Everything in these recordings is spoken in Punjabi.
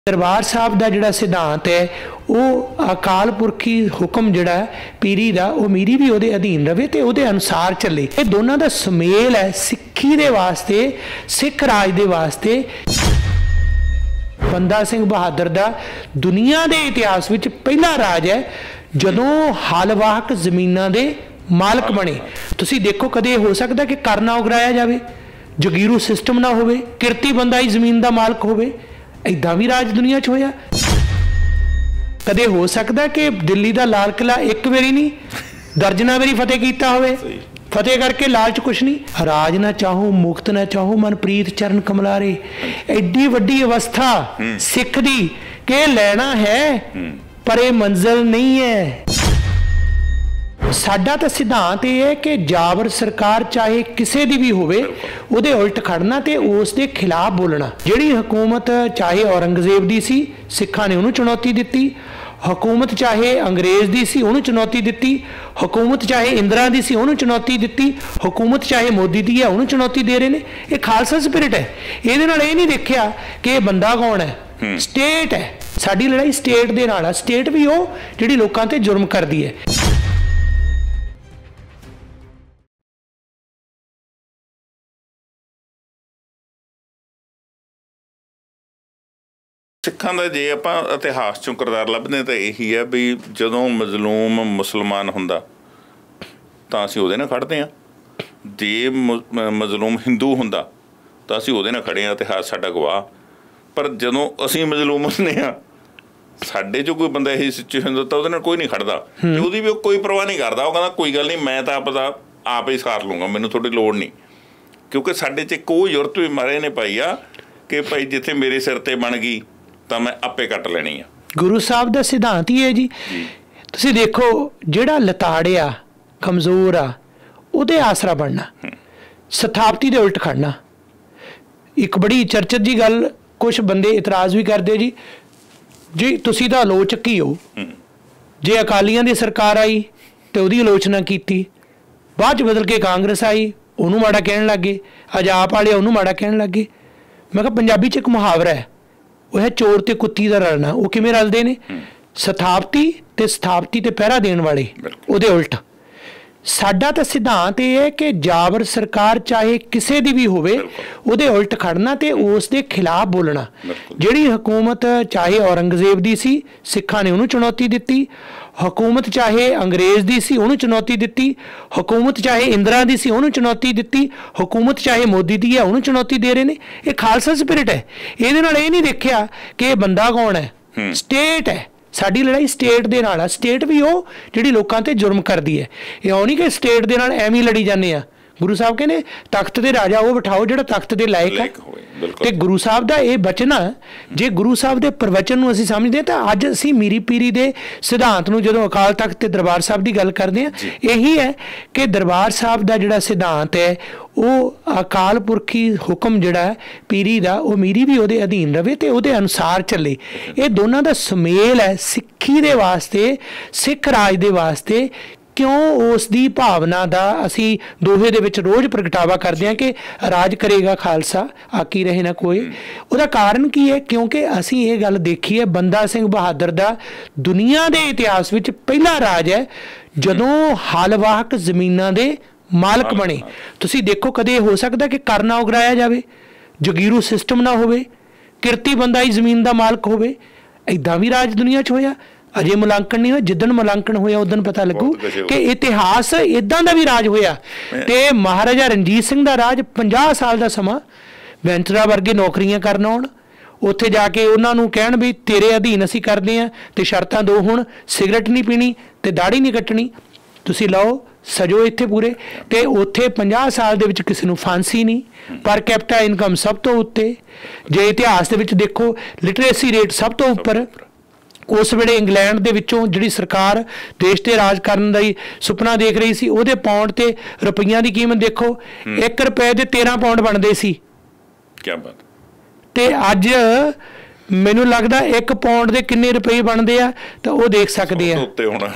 दरबार साहब का जिहड़ा सिद्धांत है वो अकाल पुरखी हुक्म जिहड़ा पीरी का वो मीरी भी उहदे अधीन रहे तो उहदे अनुसार चले। ये दोनों का सुमेल है सिक्खी दे वास्ते, सिख राज दे वास्ते। बंदा सिंह बहादुर का दुनिया के इतिहास विच पहला राज है जदों हलवाहक जमीनां दे मालक बने। तुसी देखो कदे हो सकता कि कर ना उगराया जाए, जगीरू सिस्टम ना होवे, किरती बंदा ही जमीन का मालक होवे। इदा भी राज दुनिया च होया। कदे हो सकता कि दिल्ली का लाल किला एक बारी नहीं दर्जना बारी फतेह किया होवे, फतेह करके लालच कुछ नहीं। राज ना चाहो मुक्त ना चाहो मनप्रीत चरण कमलारे। एडी वड्डी अवस्था सिख दी के लेना है पर यह मंजिल नहीं है। साडा तो सिद्धांत यह है कि जाबर सरकार चाहे किसी की भी होवे उहदे उल्ट खड़ना ते उस दे खिलाफ बोलना। जिहड़ी हुकूमत चाहे औरंगजेब दी सी सिखां ने उहनूं चुनौती दिती, हुकूमत चाहे अंग्रेज दी सी उहनूं चुनौती दिती, हुकूमत चाहे इंदिरा दी सी उहनूं चुनौती दिती, हुकूमत चाहे मोदी दी है उहनूं चुनौती दे रहे ने। ये खालसा स्पिरिट है। इहदे नाल इह नहीं देखिया कि बंदा कौन है, स्टेट है। साडी लड़ाई स्टेट दे नाल है। स्टेट भी वो जिहड़ी लोकां ते जुर्म करदी है। सिखां दा जे आपां इतिहास चों किरदार लभदे तां यही है भी जदों मजलूम मुसलमान हुंदा तां असीं उहदे नाल खड़दे हां, जे मजलूम हिंदू हुंदा तां असीं उहदे नाल खड़े हां, इतिहास साडा गवाह। पर जदों असीं मजलूम हुंदे हां साडे चों कोई बंदा इही सिचुएशन हुंदा तां उहदे नाल कोई नहीं खड़दा ते उहदी भी कोई परवाह नहीं करदा। ਉਹ ਕਹਿੰਦਾ कोई गल नहीं मैं तां आप ही सार लूँगा, मैनूं तुहाडी लोड़ नहीं। क्योंकि साडे 'ਚ कोई जुरत भी मारे ने पाई आ कि भाई जिथे मेरे सिर ते बन गई तो मैं आपे कट लेनी है। गुरु साहब का सिद्धांत ही है जी। तुसी देखो जिहड़ा लताड़िया कमजोर आ उहदे आसरा बनना, सथापति दे उल्ट खड़ना। एक बड़ी चर्चित जी गल कुछ बंदे इतराज़ भी करते जी तुसी तां आलोचक ही हो, जे अकालियां दी सरकार आई तो उहदी आलोचना की, बाद च बदल के कांग्रेस आई उहनूं माड़ा कहण लग गए, अज आप वाले उहनूं माड़ा कहण लग गए। मैं कहा पंजाबी च एक मुहावरा है वह है चोर ते कुत्ती दा रलना। वो किवें रलदे ने? सथापति ते स्थापति ते पहरा देण वाले उहदे उल्ट। साडा तो सिद्धांत यह है कि जाबर सरकार चाहे किसी की भी होवे उहदे उल्ट खड़ना ते उस दे खिलाफ बोलना। जिहड़ी हुकूमत चाहे औरंगजेब दी सी सिखां ने उहनूं चुनौती दिती, हुकूमत चाहे अंग्रेज दी सी उहनूं चुनौती दिती, हुकूमत चाहे इंदिरा दी सी उहनूं चुनौती दिती, हुकूमत चाहे मोदी दी है उहनूं चुनौती दे रहे ने। ये खालसा स्पिरिट है। इहदे नाल इह नहीं देखिया कि बंदा कौन है, स्टेट है। साडी लड़ाई स्टेट दे नाल है। स्टेट भी वो जिहड़ी लोकां ते जुर्म करदी है। ये नहीं कि स्टेट दे नाल एवें लड़ी जाने आ। गुरु साहब कहने तख्त दे राजा वो बिठाओ जिहड़ा तख्त दे लायक है। ते गुरु साहब दा ये बचन जे गुरु साहब दे प्रवचन नूं असीं समझदे तां अज असीं मीरी पीरी दे सिद्धांत नूं जदों अकाल तख्त ते दरबार साहब दी गल करदे हां यही है कि दरबार साहब दा जिहड़ा सिद्धांत है वो अकाल पुरखी हुक्म जिहड़ा पीरी दा वो मीरी भी उहदे अधीन रहे ते उहदे अनुसार चले। ये दोनों का सुमेल है सिक्खी दे वास्ते, सिख राज दे वास्ते। क्यों उस दी भावना का असी दोहे दे विच रोज़ प्रगटावा करते हैं कि राज करेगा खालसा आकी रहे ना कोई। उसका कारण की है? क्योंकि असी ये गल देखी है बंदा सिंह बहादुर का दुनिया के इतिहास विच पहला राज है जदों हलवाहक जमीनां दे मालक बने। तुसी देखो कदे हो सकता कि कर ना उगराया जाए, जगीरू सिस्टम ना होवे, किरती बंदा ही जमीन का मालक होवे। इदा भी राज दुनिया च होया। अजे मुलांकन नहीं होया, जिदन मुलांकन होया उदन पता लगू कि इतिहास इदां दा भी राज होया। ते महाराजा रणजीत सिंह दा राज 50 साल का समा बैंचरा वर्गे नौकरियां करना होण, उत्थे जाके उन्हां नूं कहण भी तेरे अधीन असीं करदे हां ते शर्तां दो हुण सिगरट नहीं पीनी ते दाढ़ी नहीं कट्टनी, तुसीं लाओ सजो इत्थे पूरे। ते उत्थे 50 साल दे विच किसी नूं फांसी नहीं, पर कैपिटा इनकम सब तो उत्ते। जे इतिहास दे विच देखो लिटरेसी रेट सब तो उपर। उस वेले इंग्लैंड दे विचों जिहड़ी सरकार देश ते राज करन दा सुपना देख रही सी उहदे पाउंड ते रुपईयां दी कीमत देखो 1 रुपए दे 13 पाउंड बनदे सी। क्या बात। ते अज मैनूं लगदा 1 पाउंड दे किन्ने रुपए बनदे आ तां ओह देख सकदे आ।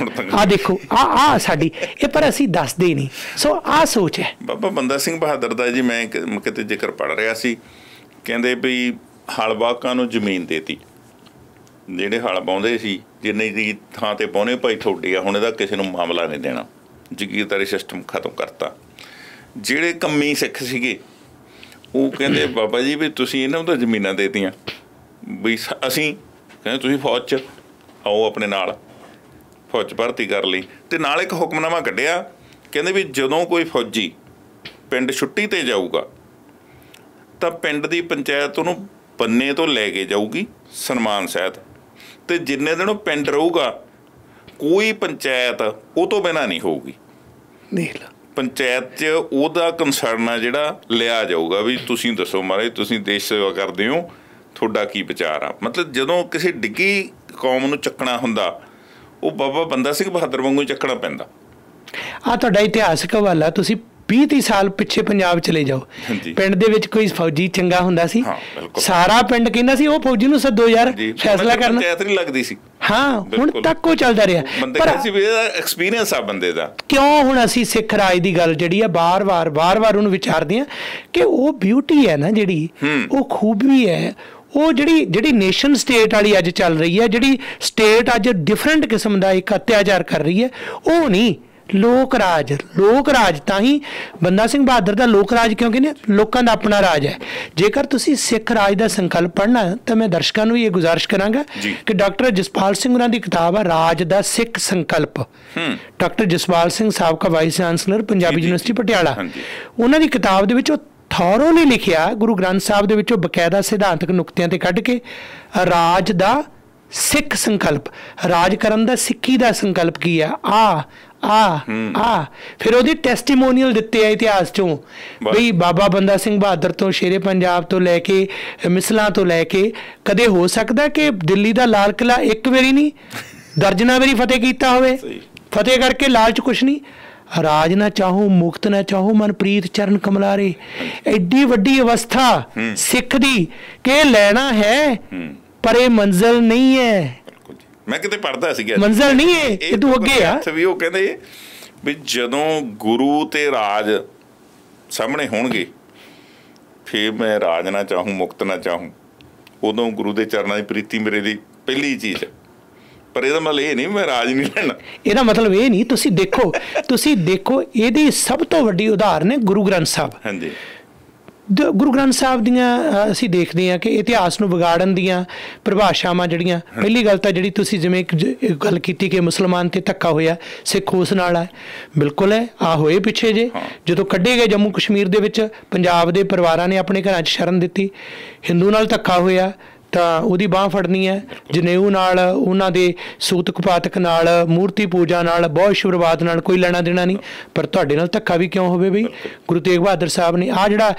आ देखो आ साडी ये पर असीं दसदे नहीं। सो आ सोच है। बाबा बंदा सिंह बहादुर दा जी मैं किते जिक्र पढ़ रहा सी, कहंदे भी हलवाकां नूं ਜ਼ਮੀਨ देती ਜਿਹੜੇ ਹਲ ਪਾਉਂਦੇ ਸੀ ਜਿੰਨੀ ਦੀ ਥਾਂ 'ਤੇ ਪਾਉਣੇ ਭਾਈ ਤੁਹਾਡੀ ਆ, ਹੁਣ ਇਹਦਾ ਕਿਸੇ ਨੂੰ ਮਾਮਲਾ ਨਹੀਂ ਦੇਣਾ, ਜ਼ਗੀਰਦਾਰੀ ਸਿਸਟਮ ਖਤਮ ਕਰਤਾ। ਜਿਹੜੇ ਕੰਮੀ ਸਿੱਖ ਸੀਗੇ ਉਹ ਕਹਿੰਦੇ ਬਾਬਾ ਜੀ ਵੀ ਤੁਸੀਂ ਇਹਨਾਂ ਨੂੰ ਤਾਂ ਜ਼ਮੀਨਾਂ ਦੇ ਦਿੱਤੀਆਂ ਵੀ ਅਸੀਂ ਕਹਿੰਦੇ ਤੁਸੀਂ ਫੌਜ 'ਚ ਆਓ ਆਪਣੇ ਨਾਲ, ਫੌਜ 'ਚ ਭਰਤੀ ਕਰ ਲਈ। ਅਤੇ ਨਾਲ ਇੱਕ ਹੁਕਮਨਾਮਾ ਕੱਢਿਆ, ਕਹਿੰਦੇ ਵੀ ਜਦੋਂ ਕੋਈ ਫੌਜੀ ਪਿੰਡ ਛੁੱਟੀ 'ਤੇ ਜਾਊਗਾ ਤਾਂ ਪਿੰਡ ਦੀ ਪੰਚਾਇਤ ਉਹਨੂੰ ਬੰਨੇ ਤੋਂ ਲੈ ਕੇ ਜਾਊਗੀ ਸਨਮਾਨ ਸਹਿਤ, ਅਤੇ ਜਿੰਨੇ ਦਿਨ ਉਹ ਪਿੰਡ ਰਹੂਗਾ ਕੋਈ ਪੰਚਾਇਤ ਉਹ ਤੋਂ ਬਿਨਾਂ ਨਹੀਂ ਹੋਊਗੀ। ਦੇਖ ਲਓ, ਪੰਚਾਇਤ 'ਚ ਉਹਦਾ ਕੰਸਰਨ ਆ ਜਿਹੜਾ ਲਿਆ ਜਾਊਗਾ ਵੀ ਤੁਸੀਂ ਦੱਸੋ ਮਹਾਰਾਜ ਤੁਸੀਂ ਦੇਸ਼ ਸੇਵਾ ਕਰਦੇ ਹੋ, ਤੁਹਾਡਾ ਕੀ ਵਿਚਾਰ ਆ। ਮਤਲਬ ਜਦੋਂ ਕਿਸੇ ਡਿੱਗੀ ਕੌਮ ਨੂੰ ਚੱਕਣਾ ਹੁੰਦਾ ਉਹ ਬਾਬਾ ਬੰਦਾ ਸਿੰਘ ਬਹਾਦਰ ਵਾਂਗੂ ਹੀ ਚੱਕਣਾ ਪੈਂਦਾ। ਆਹ ਤੁਹਾਡਾ ਇਤਿਹਾਸਕ ਹਵਾਲਾ, ਤੁਸੀਂ 20-30 ਸਾਲ ਪਿੱਛੇ ਪੰਜਾਬ ਚਲੇ ਜਾਓ, ਪਿੰਡ ਦੇ ਵਿੱਚ ਕੋਈ ਫੌਜੀ ਚੰਗਾ ਹੁੰਦਾ ਸੀ, ਸਾਰਾ ਪਿੰਡ ਕਹਿੰਦਾ ਸੀ ਉਹ ਫੌਜੀ ਨੂੰ ਸੱਦੋ ਯਾਰ ਫੈਸਲਾ ਕਰਨਾ, ਪੰਚਾਇਤ ਨਹੀਂ ਲੱਗਦੀ ਸੀ। ਹਾਂ, ਹੁਣ ਤੱਕ ਉਹ ਚੱਲਦਾ ਰਿਹਾ, ਪਰ ਐਕਸਪੀਰੀਅੰਸ ਆ ਬੰਦੇ ਦਾ। ਕਿਉਂ ਹੁਣ ਅਸੀਂ ਸਿੱਖ ਰਾਜ ਦੀ ਗੱਲ ਜਿਹੜੀ ਆ ਵਾਰ-ਵਾਰ ਉਹਨੂੰ ਵਿਚਾਰਦੇ ਹਾਂ ਕਿ ਉਹ ਬਿਊਟੀ ਹੈ ਨਾ ਜਿਹੜੀ, ਉਹ ਖੂਬੀ ਹੈ, ਉਹ ਜਿਹੜੀ ਨੇਸ਼ਨ ਸਟੇਟ ਵਾਲੀ ਅੱਜ ਚੱਲ ਰਹੀ ਹੈ, ਜਿਹੜੀ ਸਟੇਟ ਅੱਜ ਡਿਫਰੈਂਟ ਕਿਸਮ ਦਾ ਇੱਕ ਅਤਿਆਚਾਰ ਕਰ ਰਹੀ ਹੈ, ਉਹ ਨਹੀਂ ਲੋਕ ਰਾਜ। ਤਾਂ ਹੀ ਬੰਦਾ ਸਿੰਘ ਬਹਾਦਰ ਦਾ ਲੋਕ ਰਾਜ ਕਿਉਂ ਕਹਿੰਦੇ, ਲੋਕਾਂ ਦਾ ਆਪਣਾ ਰਾਜ ਹੈ। ਜੇਕਰ ਤੁਸੀਂ ਸਿੱਖ ਰਾਜ ਦਾ ਸੰਕਲਪ ਪੜ੍ਹਨਾ ਤਾਂ ਮੈਂ ਦਰਸ਼ਕਾਂ ਨੂੰ ਵੀ ਇਹ ਗੁਜ਼ਾਰਿਸ਼ ਕਰਾਂਗਾ ਕਿ ਡਾਕਟਰ ਜਸਪਾਲ ਸਿੰਘ ਉਹਨਾਂ ਦੀ ਕਿਤਾਬ ਆ ਰਾਜ ਦਾ ਸਿੱਖ ਸੰਕਲਪ। ਡਾਕਟਰ ਜਸਪਾਲ ਸਿੰਘ ਸਾਬਕਾ vice chancellor Punjabi university Patiala, ਉਹਨਾਂ ਦੀ ਕਿਤਾਬ ਦੇ ਵਿੱਚ ਉਹ ਥੋਰੋਲੀ ਲਿਖਿਆ, ਗੁਰੂ ਗ੍ਰੰਥ ਸਾਹਿਬ ਦੇ ਵਿੱਚੋਂ ਬਕਾਇਦਾ ਸਿਧਾਂਤਕ ਨੁਕਤਿਆਂ ਤੇ ਕੱਢ ਕੇ ਰਾਜ ਦਾ ਸਿੱਖ ਸੰਕਲਪ, ਰਾਜ ਕਰਨ ਦਾ ਸਿੱਖੀ ਦਾ ਸੰਕਲਪ ਕੀ ਆ, ਫਿਰ ਉਹਦੀ ਟੈਸਟੀਮੋਨੀਅਲ ਦਿੱਤੇ ਆ ਇਤਿਹਾਸ ਚੋਂ ਬਈ ਬਾਬਾ ਬੰਦਾ ਸਿੰਘ ਬਹਾਦਰ ਤੋਂ, ਸ਼ੇਰੇ ਪੰਜਾਬ ਤੋਂ ਲੈ ਕੇ ਮਿਸਲਾਂ ਤੋਂ ਲੈ ਕੇ, ਕਦੇ ਹੋ ਸਕਦਾ ਕਿ ਦਿੱਲੀ ਦਾ ਲਾਲ ਕਿਲ੍ਹਾ ਇੱਕ ਵਾਰੀ ਨਹੀਂ ਦਰਜਨਾਂ ਵਾਰੀ ਫਤਿਹ ਕੀਤਾ ਹੋਵੇ, ਫਤਿਹ ਕਰਕੇ ਲਾਲਚ ਕੁਛ ਨਹੀਂ। ਰਾਜ ਨਾ ਚਾਹੋ ਮੁਕਤ ਨਾ ਚਾਹੋ ਮਨ ਪ੍ਰੀਤ ਚਰਨ ਕਮਲਾਰੇ, ਐਡੀ ਵੱਡੀ ਅਵਸਥਾ ਸਿੱਖ ਦੀ ਕਿ ਲੈਣਾ ਹੈ ਪਰ ਇਹ ਮੰਜ਼ਿਲ ਨਹੀਂ ਹੈ। ਮੈਂ ਕਿਤੇ ਪੜ੍ਹਦਾ ਸੀਗਾ, ਮੰਜ਼ਿਲ ਨਹੀਂ ਹੈ, ਇਹ ਤੂੰ ਅੱਗੇ ਆ। ਵੀ ਉਹ ਕਹਿੰਦੇ ਵੀ ਜਦੋਂ ਗੁਰੂ ਤੇ ਰਾਜ ਸਾਹਮਣੇ ਹੋਣਗੇ ਫਿਰ ਮੈਂ ਰਾਜ ਨਾ ਚਾਹੂੰ ਮੁਕਤ ਨਾ ਚਾਹੂੰ, ਉਦੋਂ ਗੁਰੂ ਦੇ ਚਰਨਾਂ ਦੀ ਪ੍ਰੀਤੀ ਮੇਰੇ ਦੀ ਪਹਿਲੀ ਚੀਜ਼ ਹੈ। ਪਰ ਇਹਦਾ ਮਤਲਬ ਇਹ ਨਹੀਂ ਮੈਂ ਰਾਜ ਨਹੀਂ ਲੈਣਾ, ਇਹਦਾ ਮਤਲਬ ਇਹ ਨਹੀਂ। ਤੁਸੀਂ ਦੇਖੋ ਇਹਦੀ ਸਭ ਤੋਂ ਵੱਡੀ ਉਦਾਹਰਨ ਹੈ ਗੁਰੂ ਗ੍ਰੰਥ ਸਾਹਿਬ। ਹਾਂਜੀ, ਗੁਰੂ ਗ੍ਰੰਥ ਸਾਹਿਬ ਦੀਆਂ ਅਸੀਂ ਦੇਖਦੇ ਹਾਂ ਕਿ ਇਤਿਹਾਸ ਨੂੰ ਵਿਗਾੜਨ ਦੀਆਂ ਪਰਿਭਾਸ਼ਾਵਾਂ ਜਿਹੜੀਆਂ, ਪਹਿਲੀ ਗੱਲ ਤਾਂ ਜਿਹੜੀ ਤੁਸੀਂ ਜਿਵੇਂ ਇੱਕ ਗੱਲ ਕੀਤੀ ਕਿ ਮੁਸਲਮਾਨ 'ਤੇ ਧੱਕਾ ਹੋਇਆ, ਸਿੱਖ ਉਸ ਨਾਲ ਹੈ, ਬਿਲਕੁਲ ਹੈ। ਹੋਏ ਪਿੱਛੇ ਜੇ ਜਦੋਂ ਕੱਢੇ ਗਏ ਜੰਮੂ ਕਸ਼ਮੀਰ ਦੇ ਵਿੱਚ ਪੰਜਾਬ ਦੇ ਪਰਿਵਾਰਾਂ ਨੇ ਆਪਣੇ ਘਰਾਂ 'ਚ ਸ਼ਰਨ ਦਿੱਤੀ, ਹਿੰਦੂ ਨਾਲ ਧੱਕਾ ਹੋਇਆ ਤਾਂ ਉਹਦੀ ਬਾਂਹ ਫੜਨੀ ਹੈ। ਜਨੇਊ ਨਾਲ, ਉਹਨਾਂ ਦੇ ਸੂਤਕ ਪਾਤਕ ਨਾਲ, ਮੂਰਤੀ ਪੂਜਾ ਨਾਲ, ਬਹੁਤ ਸ਼ੁਰੂਆਤ ਨਾਲ ਕੋਈ ਲੈਣਾ ਦੇਣਾ ਨਹੀਂ। ਪਰ ਤੁਹਾਡੇ ਨਾਲ ਧੱਕਾ ਵੀ ਕਿਉਂ ਹੋਵੇ ਬਈ? ਗੁਰੂ ਤੇਗ ਬਹਾਦਰ ਸਾਹਿਬ ਨੇ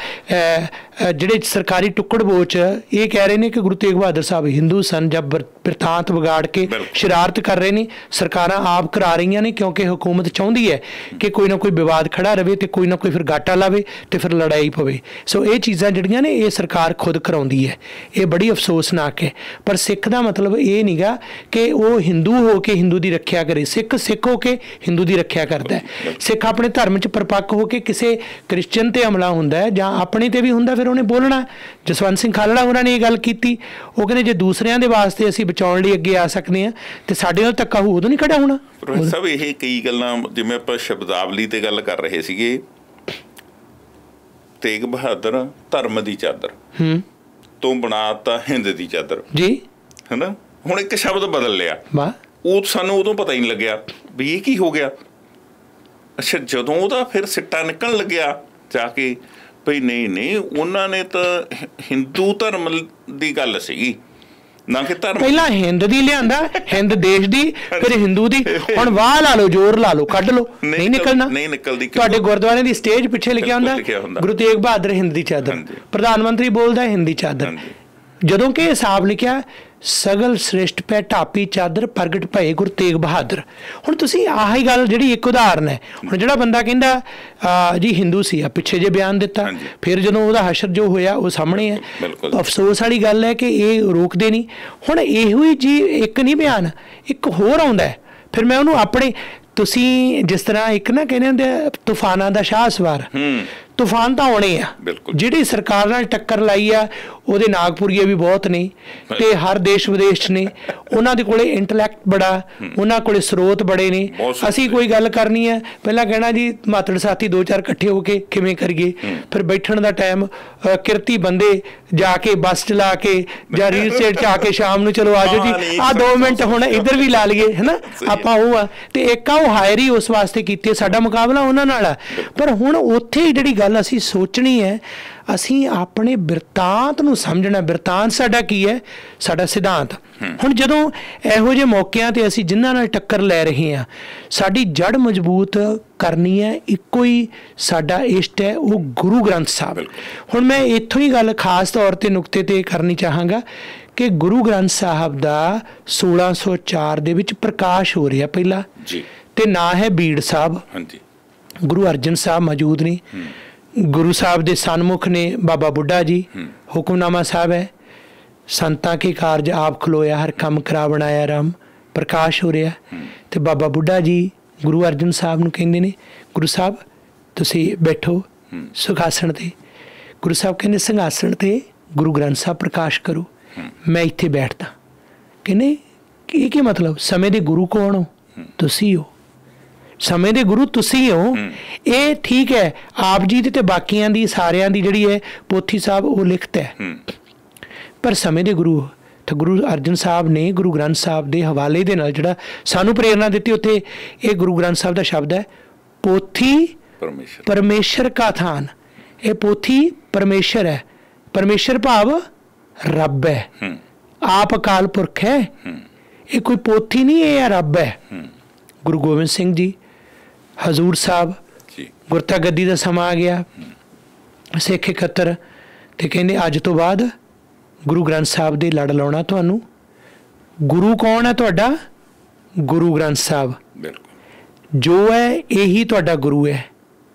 ਜਿਹੜੇ ਸਰਕਾਰੀ ਟੁੱਕੜ ਬੋਚ ਇਹ ਕਹਿ ਰਹੇ ਨੇ ਕਿ ਗੁਰੂ ਤੇਗ ਬਹਾਦਰ ਸਾਹਿਬ ਹਿੰਦੂ ਸਨ, ਜਦ ਬਿਰਤਾਂਤ ਵਿਗਾੜ ਕੇ ਸ਼ਰਾਰਤ ਕਰ ਰਹੇ ਨੇ, ਸਰਕਾਰਾਂ ਆਪ ਕਰਾ ਰਹੀਆਂ ਨੇ ਕਿਉਂਕਿ ਹੁਕੂਮਤ ਚਾਹੁੰਦੀ ਹੈ ਕਿ ਕੋਈ ਨਾ ਕੋਈ ਵਿਵਾਦ ਖੜਾ ਰਹੇ ਤੇ ਕੋਈ ਨਾ ਕੋਈ ਫਿਰ ਗਾਟਾ ਲਾਵੇ ਤੇ ਫਿਰ ਲੜਾਈ ਪਵੇ। ਸੋ ਇਹ ਚੀਜ਼ਾਂ ਜਿਹੜੀਆਂ ਨੇ ਇਹ ਸਰਕਾਰ ਖੁਦ ਕਰਾਉਂਦੀ ਹੈ, ਇਹ ਬੜੀ ਅਫਸੋਸਨਾਕ ਹੈ। ਪਰ ਸਿੱਖ ਦਾ ਮਤਲਬ ਇਹ ਨਹੀਂਗਾ ਕਿ ਉਹ ਹਿੰਦੂ ਹੋ ਕੇ ਹਿੰਦੂ ਦੀ ਰੱਖਿਆ ਕਰੇ, ਸਿੱਖ ਹੋ ਕੇ ਹਿੰਦੂ ਦੀ ਰੱਖਿਆ ਕਰਦਾ ਹੈ। ਸਿੱਖ ਆਪਣੇ ਧਰਮ 'ਚ ਪਰਪੱਕ ਹੋ ਕੇ ਕਿਸੇ ਕ੍ਰਿਸਚਨ ਤੇ ਹਮਲਾ ਹੁੰਦਾ ਹੈ ਜਾਂ ਆਪਣੇ ਤੇ ਵੀ ਹੁੰਦਾ, ਫਿਰ ਉਹਨੇ ਬੋਲਣਾ। ਜਸਵੰਤ ਸਿੰਘ ਖਾਲੜਾ ਉਹਨਾਂ ਨੇ ਇਹ ਗੱਲ ਕੀਤੀ, ਉਹ ਕਹਿੰਦੇ ਜੇ ਦੂਸਰਿਆਂ ਦੇ ਵਾਸਤੇ ਅਸੀਂ ਬਚਾਉਣ ਲਈ ਅੱਗੇ ਆ ਸਕਦੇ ਹਾਂ ਤੇ ਸਾਡੇ ਨਾਲ ਧੱਕਾ ਹੋਊ ਉਦੋਂ ਨਹੀਂ ਖੜਾ ਹੋਣਾ। ਸਭ ਇਹ ਕਈ ਗੱਲਾਂ ਜਿਵੇਂ ਆਪਾਂ ਸ਼ਬਦਾਵਲੀ ਤੇ ਗੱਲ ਕਰ ਰਹੇ ਸੀਗੇ, ਤੇਗ ਬਹਾਦਰ ਧਰਮ ਦੀ ਚਾਦਰ ਤੋਂ ਬਣਾਤਾ ਹਿੰਦ ਦੀ ਚਾਦਰ ਜੀ, ਹੈਨਾ। ਹੁਣ ਇੱਕ ਸ਼ਬਦ ਬਦਲ ਲਿਆ, ਉਹ ਸਾਨੂੰ ਉਦੋਂ ਪਤਾ ਹੀ ਨਹੀਂ ਲੱਗਿਆ ਵੀ ਇਹ ਕੀ ਹੋ ਗਿਆ। ਅੱਛਾ, ਜਦੋਂ ਉਹਦਾ ਫਿਰ ਸਿੱਟਾ ਨਿਕਲਣ ਲੱਗਿਆ ਜਾ ਕੇ ਭਈ ਨਹੀਂ ਉਹਨਾਂ ਨੇ ਤਾਂ ਹਿੰਦੂ ਧਰਮ ਦੀ ਗੱਲ ਸੀਗੀ ਨਾ ਕਿ ਧਰਮ, ਪਹਿਲਾਂ ਹਿੰਦ ਦੀ ਲਿਆਂਦਾ, ਹਿੰਦ ਦੇਸ਼ ਦੀ, ਫਿਰ ਹਿੰਦੂ ਦੀ। ਹੁਣ ਵਾਹ ਲਾ ਲਓ, ਜ਼ੋਰ ਲਾ ਲਓ, ਕੱਢ ਲਓ, ਨਹੀਂ ਨਿਕਲਣਾ, ਨਹੀਂ ਨਿਕਲਦੀ। ਤੁਹਾਡੇ ਗੁਰਦੁਆਰੇ ਦੀ ਸਟੇਜ ਪਿੱਛੇ ਲਿਖਿਆ ਹੁੰਦਾ ਗੁਰੂ ਤੇਗ ਬਹਾਦਰ ਹਿੰਦ ਦੀ ਚਾਦਰ, ਪ੍ਰਧਾਨ ਮੰਤਰੀ ਬੋਲਦਾ ਹਿੰਦ ਦੀ ਚਾਦਰ। ਜਦੋਂ ਕਿ ਹਿਸਾਬ ਲਿਖਿਆ ਸਗਲ ਸ੍ਰਿਸ਼ਟ ਪੈ ਢਾਪੀ ਚਾਦਰ ਪ੍ਰਗਟ ਭਏ ਗੁਰੂ ਤੇਗ ਬਹਾਦਰ। ਹੁਣ ਤੁਸੀਂ ਆਹੀ ਗੱਲ ਜਿਹੜੀ ਇੱਕ ਉਦਾਹਰਨ ਹੈ। ਹੁਣ ਜਿਹੜਾ ਬੰਦਾ ਕਹਿੰਦਾ ਜੀ ਹਿੰਦੂ ਸੀ, ਆ ਪਿੱਛੇ ਜੇ ਬਿਆਨ ਦਿੱਤਾ, ਫਿਰ ਜਦੋਂ ਉਹਦਾ ਹਸ਼ਰ ਜੋ ਹੋਇਆ ਉਹ ਸਾਹਮਣੇ ਹੈ। ਅਫਸੋਸ ਵਾਲੀ ਗੱਲ ਹੈ ਕਿ ਇਹ ਰੋਕਦੇ ਨਹੀਂ। ਹੁਣ ਇਹੋ ਹੀ ਜੀ ਇੱਕ ਨਹੀਂ ਬਿਆਨ, ਇੱਕ ਹੋਰ ਆਉਂਦਾ, ਫਿਰ ਮੈਂ ਉਹਨੂੰ ਆਪਣੇ, ਤੁਸੀਂ ਜਿਸ ਤਰ੍ਹਾਂ ਇੱਕ ਨਾ ਕਹਿੰਦੇ ਹੁੰਦੇ ਤੂਫਾਨਾਂ ਦਾ ਸ਼ਾਹ ਸਵਾਰ, ਤੂਫਾਨ ਤਾਂ ਆਉਣੇ ਆ। ਜਿਹੜੀ ਸਰਕਾਰ ਨਾਲ ਟੱਕਰ ਲਾਈ ਆ ਉਹਦੇ ਨਾਗਪੁਰੀਏ ਵੀ ਬਹੁਤ ਨੇ ਤੇ ਹਰ ਦੇਸ਼ ਵਿਦੇਸ਼ 'ਚ ਨੇ, ਉਹਨਾਂ ਦੇ ਕੋਲੇ ਇੰਟਲੈਕਟ ਬੜਾ, ਉਹਨਾਂ ਕੋਲੇ ਸਰੋਤ ਬੜੇ ਨੇ। ਅਸੀਂ ਕੋਈ ਗੱਲ ਕਰਨੀ ਹੈ ਪਹਿਲਾਂ ਕਹਿਣਾ ਜੀ ਮਾਤੜ ਸਾਥੀ 2-4 ਇਕੱਠੇ ਹੋ ਕੇ ਕਿਵੇਂ ਕਰੀਏ, ਫਿਰ ਬੈਠਣ ਦਾ ਟਾਈਮ ਕਿਰਤੀ ਬੰਦੇ ਜਾ ਕੇ ਬੱਸ ਚਲਾ ਕੇ ਜਾਂ ਰੀਲ ਸਟੇਟ 'ਚ ਆ ਕੇ ਸ਼ਾਮ ਨੂੰ ਚਲੋ ਆ ਜਾਓ ਜੀ ਆਹ 2 ਮਿੰਟ ਹੁਣ ਇੱਧਰ ਵੀ ਲਾ ਲਈਏ, ਹੈ ਨਾ, ਆਪਾਂ ਉਹ ਆ। ਤੇ ਇੱਕ ਆ ਉਹ ਹਾਇਰ ਹੀ ਉਸ ਵਾਸਤੇ ਕੀਤੀ, ਸਾਡਾ ਮੁਕਾਬਲਾ ਉਹਨਾਂ ਨਾਲ ਆ। ਪਰ ਹੁਣ ਉੱਥੇ ਜਿਹੜੀ ਗੱਲ ਅਸੀਂ ਸੋਚਣੀ ਹੈ, ਅਸੀਂ ਆਪਣੇ ਬਿਰਤਾਂਤ ਨੂੰ ਸਮਝਣਾ। ਬਿਰਤਾਂਤ ਸਾਡਾ ਕੀ ਹੈ? ਸਾਡਾ ਸਿਧਾਂਤ। ਹੁਣ ਜਦੋਂ ਇਹੋ ਜਿਹੇ ਮੌਕਿਆਂ 'ਤੇ ਅਸੀਂ ਜਿਨ੍ਹਾਂ ਨਾਲ ਟੱਕਰ ਲੈ ਰਹੇ ਹਾਂ, ਸਾਡੀ ਜੜ ਮਜ਼ਬੂਤ ਕਰਨੀ ਹੈ, ਇੱਕੋ ਹੀ ਸਾਡਾ ਇਸ਼ਟ ਹੈ, ਉਹ ਗੁਰੂ ਗ੍ਰੰਥ ਸਾਹਿਬ। ਹੁਣ ਮੈਂ ਇੱਥੋਂ ਹੀ ਗੱਲ ਖਾਸ ਤੌਰ 'ਤੇ ਨੁਕਤੇ 'ਤੇ ਕਰਨੀ ਚਾਹਾਂਗਾ ਕਿ ਗੁਰੂ ਗ੍ਰੰਥ ਸਾਹਿਬ ਦਾ 1604 ਦੇ ਵਿੱਚ ਪ੍ਰਕਾਸ਼ ਹੋ ਰਿਹਾ ਪਹਿਲਾ ਜੀ, ਤੇ ਨਾਂ ਹੈ ਬੀੜ ਸਾਹਿਬ। ਗੁਰੂ ਅਰਜਨ ਸਾਹਿਬ ਮੌਜੂਦ ਨੇ, ਗੁਰੂ ਸਾਹਿਬ ਦੇ ਸਨਮੁਖ ਨੇ ਬਾਬਾ ਬੁੱਢਾ ਜੀ, ਹੁਕਮਨਾਮਾ ਸਾਹਿਬ ਹੈ, ਸੰਤਾਂ ਕੇ ਕਾਰਜ ਆਪ ਖਲੋਇਆ, ਹਰ ਕੰਮ ਕਰਾ ਬਣਾਇਆ ਰਾਮ, ਪ੍ਰਕਾਸ਼ ਹੋ ਰਿਹਾ। ਤੇ ਬਾਬਾ ਬੁੱਢਾ ਜੀ ਗੁਰੂ ਅਰਜਨ ਸਾਹਿਬ ਨੂੰ ਕਹਿੰਦੇ ਨੇ, ਗੁਰੂ ਸਾਹਿਬ ਤੁਸੀਂ ਬੈਠੋ ਸੁਖਾਸਣ 'ਤੇ। ਗੁਰੂ ਸਾਹਿਬ ਕਹਿੰਦੇ ਸਿੰਘਾਸਣ 'ਤੇ ਗੁਰੂ ਗ੍ਰੰਥ ਸਾਹਿਬ ਪ੍ਰਕਾਸ਼ ਕਰੋ, ਮੈਂ ਇੱਥੇ ਬੈਠਦਾ। ਕਹਿੰਦੇ ਇਹ ਕੀ ਮਤਲਬ? ਸਮੇਂ ਦੇ ਗੁਰੂ ਕੌਣ ਹੋ? ਤੁਸੀਂ ਹੋ। ਸਮੇਂ ਦੇ ਗੁਰੂ ਤੁਸੀਂ ਹੋ। ਇਹ ਠੀਕ ਹੈ, ਆਪ ਜੀ ਦੀ ਤੇ ਬਾਕੀਆਂ ਦੀ ਸਾਰਿਆਂ ਦੀ ਜਿਹੜੀ ਹੈ ਪੋਥੀ ਸਾਹਿਬ ਉਹ ਲਿਖਤ ਹੈ, ਪਰ ਸਮੇਂ ਦੇ ਗੁਰੂ ਤਾਂ ਗੁਰੂ ਅਰਜਨ ਸਾਹਿਬ ਨੇ ਗੁਰੂ ਗ੍ਰੰਥ ਸਾਹਿਬ ਦੇ ਹਵਾਲੇ ਦੇ ਨਾਲ ਜਿਹੜਾ ਸਾਨੂੰ ਪ੍ਰੇਰਨਾ ਦਿੱਤੀ, ਉੱਥੇ ਇਹ ਗੁਰੂ ਗ੍ਰੰਥ ਸਾਹਿਬ ਦਾ ਸ਼ਬਦ ਹੈ, ਪੋਥੀ ਪਰਮੇਸ਼ਰ ਕਾ ਥਾਨ। ਇਹ ਪੋਥੀ ਪਰਮੇਸ਼ਰ ਹੈ, ਪਰਮੇਸ਼ਰ ਭਾਵ ਰੱਬ ਹੈ, ਆਪ ਅਕਾਲ ਪੁਰਖ ਹੈ। ਇਹ ਕੋਈ ਪੋਥੀ ਨਹੀਂ, ਇਹ ਰੱਬ ਹੈ। ਗੁਰੂ ਗੋਬਿੰਦ ਸਿੰਘ ਜੀ ਹਜ਼ੂਰ ਸਾਹਿਬ, ਗੁਰਤਾ ਗੱਦੀ ਦਾ ਸਮਾਂ ਆ ਗਿਆ, ਸਿੱਖ ਇਕੱਤਰ, ਤੇ ਕਹਿੰਦੇ ਅੱਜ ਤੋਂ ਬਾਅਦ ਗੁਰੂ ਗ੍ਰੰਥ ਸਾਹਿਬ ਦੇ ਲੜ ਲਾਉਣਾ ਤੁਹਾਨੂੰ। ਗੁਰੂ ਕੌਣ ਹੈ ਤੁਹਾਡਾ? ਗੁਰੂ ਗ੍ਰੰਥ ਸਾਹਿਬ ਜੋ ਹੈ ਇਹੀ ਤੁਹਾਡਾ ਗੁਰੂ ਹੈ।